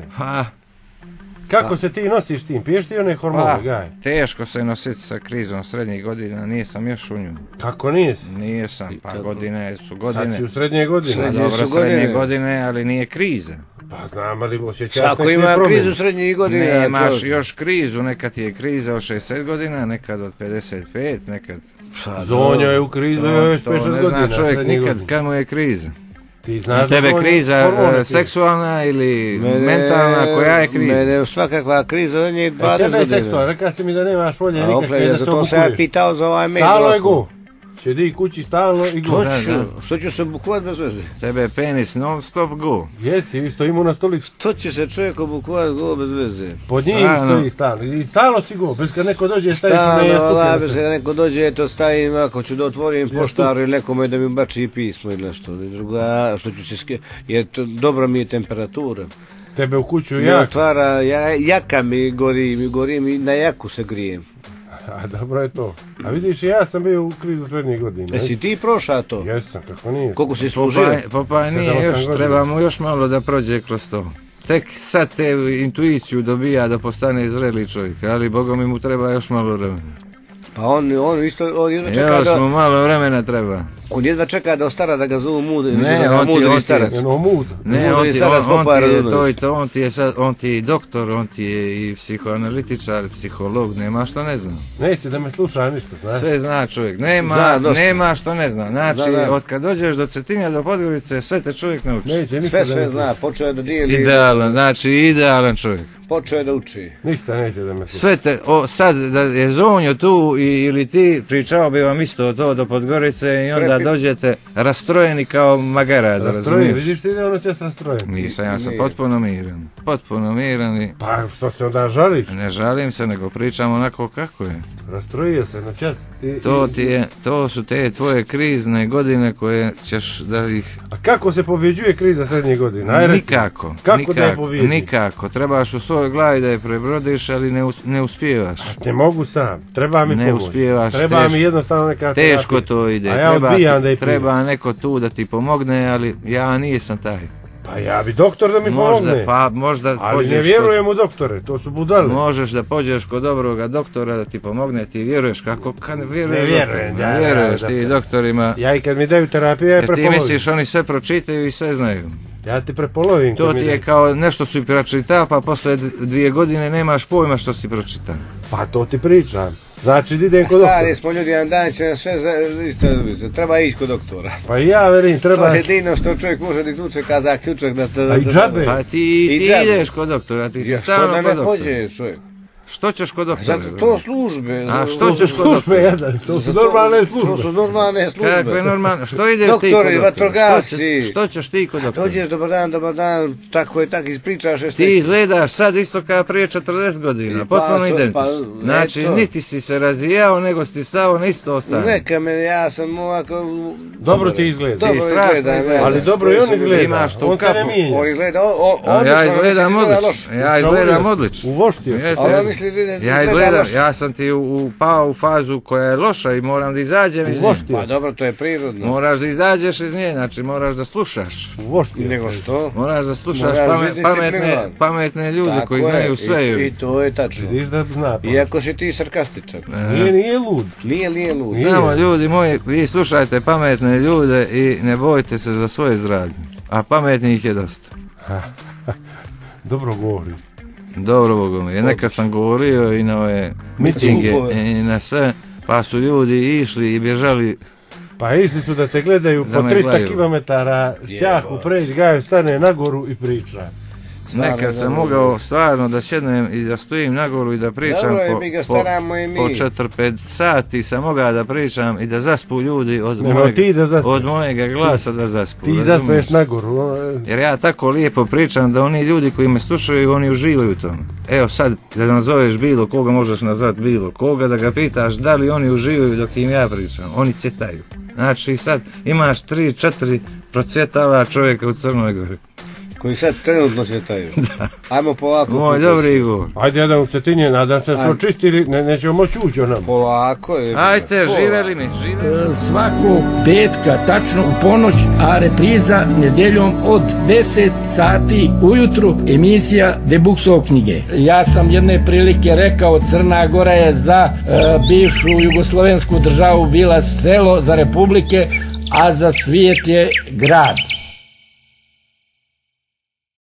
Kako se ti nosiš s tim? Piješ ti one hormone, Gaj? Teško se nositi sa krizom srednjih godina, nisam još u nju. Kako nisi? Nisam, pa godine su godine. Sad si u srednje godine. Dobro, srednje godine, ali nije kriza. Pa znam, ali osjećaš neki problem. Svako ima krizu srednjih godina. Nemaš još krizu, nekad je kriza od 60 godina, nekad od 55, nekad... Zonja je u krizu još 5-6 godina. To ne zna čovjek nikad kad mu je kriza. Na tebe kriza seksualna ili mentalna, koja je kriza? Mene svakakva kriza, on je 20 godina. Tebe je seksualna, rekao si mi da nemaš volje nikakve da se obukuješ. To sam ja pitao za ovaj mail. Stalno je go. Sjedi kući stalno i go. Što ću se obukovat bez veze? Tebe je penis non stop go. Jesi, vi stojimo na stolici. Što će se čovjek obukovat go bez veze? Pod njim stoji stalno. I stalno si go, bez kad neko dođe staviš na jastuke. Stalno, bez kad neko dođe, to stavim, ako ću da otvorim poštaru ili nekome da mi bači pismo ili nešto. Druga, što ću se jer dobra mi je temperatura. Tebe u kuću jaka. Otvara, jaka mi gori i na jaku se grijem. A dobro je to. A vidiš, ja sam bio u krizu srednjih godina. Jesi ti prošao to? Jesam, kako nije. Koliko si služio? Pa nije još, trebamo još malo da prođe kroz to. Tek sad te intuiciju dobija da postane zreli čovjek, ali Bogom mu treba još malo vremena. Pa on jedva čeka da... Još mu malo vremena treba. On jedva čeka da ostara da ga zovu mudri. Ne, on ti je doktor, on ti je i psihoanalitičar, psiholog, nema što ne zna. Neće da me sluša ništa, znaš. Sve zna čovjek, nema što ne zna. Znači, od kad dođeš do Cetinja, do Podgorice, sve te čovjek nauči. Sve zna, počeo da dijeli. Idealan čovjek. Počeo da uči. Ništa neće da me sluša. Sve te, sad da je Zonjo tu ili ti, pričao bi vam isto to do Podgorice i onda dođete rastrojeni kao magara, da razumiješ. Vidiš ti da ono će se rastrojen? Nisam, ja sam potpuno miran i... Pa što se onda žališ? Ne žalim se, nego pričam onako kako je. Rastrojio se na čas. To su te tvoje krizne godine koje ćeš da ih... A kako se pobjeđuje kriza srednjih godina? Nikako. Kako da je pobjedi? Nikako. Trebaš u svojoj glavi da je prebrodiš, ali ne uspijevaš. Ne mogu sam. Treba mi pomoć. Ne uspijevaš. Treba mi jednostavno neka terapija. Teško to ide. Treba neko tu da ti pomogne, ali ja nisam taj. Pa ja bi doktor da mi pomogne. Ali ne vjerujem u doktore, to su budale. Možeš da pođeš kod dobroga doktora da ti pomogne, ti vjeruješ kako? Kad ne vjeruješ? Ne vjeruješ ti doktorima. Ja i kad mi daju terapiju, ja prepolovim. Ti misliš, oni sve pročitaju i sve znaju. Ja ti prepolovim. To ti je kao nešto si pročitao, pa posle 2 godine nemaš pojma što si pročitao. Pa to ti pričam. Znači, idem kod doktora. Stari smo ljudi, jedan dan će sve isto, treba ići kod doktora. Pa ja verim, treba... To je jedino što čovjek može da izvuče kao zaključak da... A i džabe. Pa ti ideš kod doktora, ti si stalno kod doktora. Što da ne pođeš, čovjek? Što ćeš kod doktora? Zato to službe. A što ćeš kod doktora? To su normalne službe. To su normalne službe. Kakve normalne? Što ideš ti kod doktora? Doktori, vatrogasci. Što ćeš ti kod doktora? Dođeš, dobar dan, tako ispričaš. Ti izgledaš sad isto kao prije 40 godina, potpuno identično. Znači, niti si se razvijao, nego si stao na isto ostane. Neka me, ja sam ovako... Dobro ti izgleda. Dobro izgleda. Ali dobro i on izgleda. On se ne mijenja. On izgleda odlično. Ja izgledam odlično. U voštiju. Ja gledam, ja sam ti upao u fazu koja je loša i moram da izađem iz nje. Pa dobro, to je prirodno. Moraš da izađeš iz nje, znači moraš da slušaš. Nego što? Moraš da slušaš pametne ljude koji znaju sve. I to je tačno. Iako si ti sarkastičan. Nije lud. Nije lud. Samo ljudi moji, vi slušajte pametne ljude i ne bojte se za svoje zdravlje. A pametnih je dosta. Dobro govori. Dobro Bogom. Nekad sam govorio i na ove mitinge i na sve, pa su ljudi išli i bježali. Pa išli su da te gledaju po 300 km, šćahu pređi, Gajo stane na goru i priča. Nekad sam mogao stvarno da sjednem i da stojim na goru i da pričam po 4-5 sati sam mogao da pričam i da zaspu ljudi od mojega glasa da zaspu. Ti zaspeš na goru. Jer ja tako lijepo pričam da oni ljudi koji me slušaju, oni uživaju u tome. Evo sad, da nazoveš bilo koga, možeš nazvati bilo koga, da ga pitaš da li oni uživaju dok im ja pričam. Oni cvjetaju. Znači sad imaš 3-4 procvjetala čovjeka u Crnoj Gori. Koji sad trenutno cvjetaju. Ajmo polako. Moj dobri Igor. Ajde jedan u Cetinje, nadam se su očistili, nećemo moći ući o nam. Polako. Ajde, živeli mi. Svakog petka, tačno u ponoć, a repriza nedjeljom od 10 sati ujutru, emisija Debuksov knjige. Ja sam jedne prilike rekao, Crna Gora je za bivšu jugoslovensku državu bila selo, za republike, a za svijet je grad.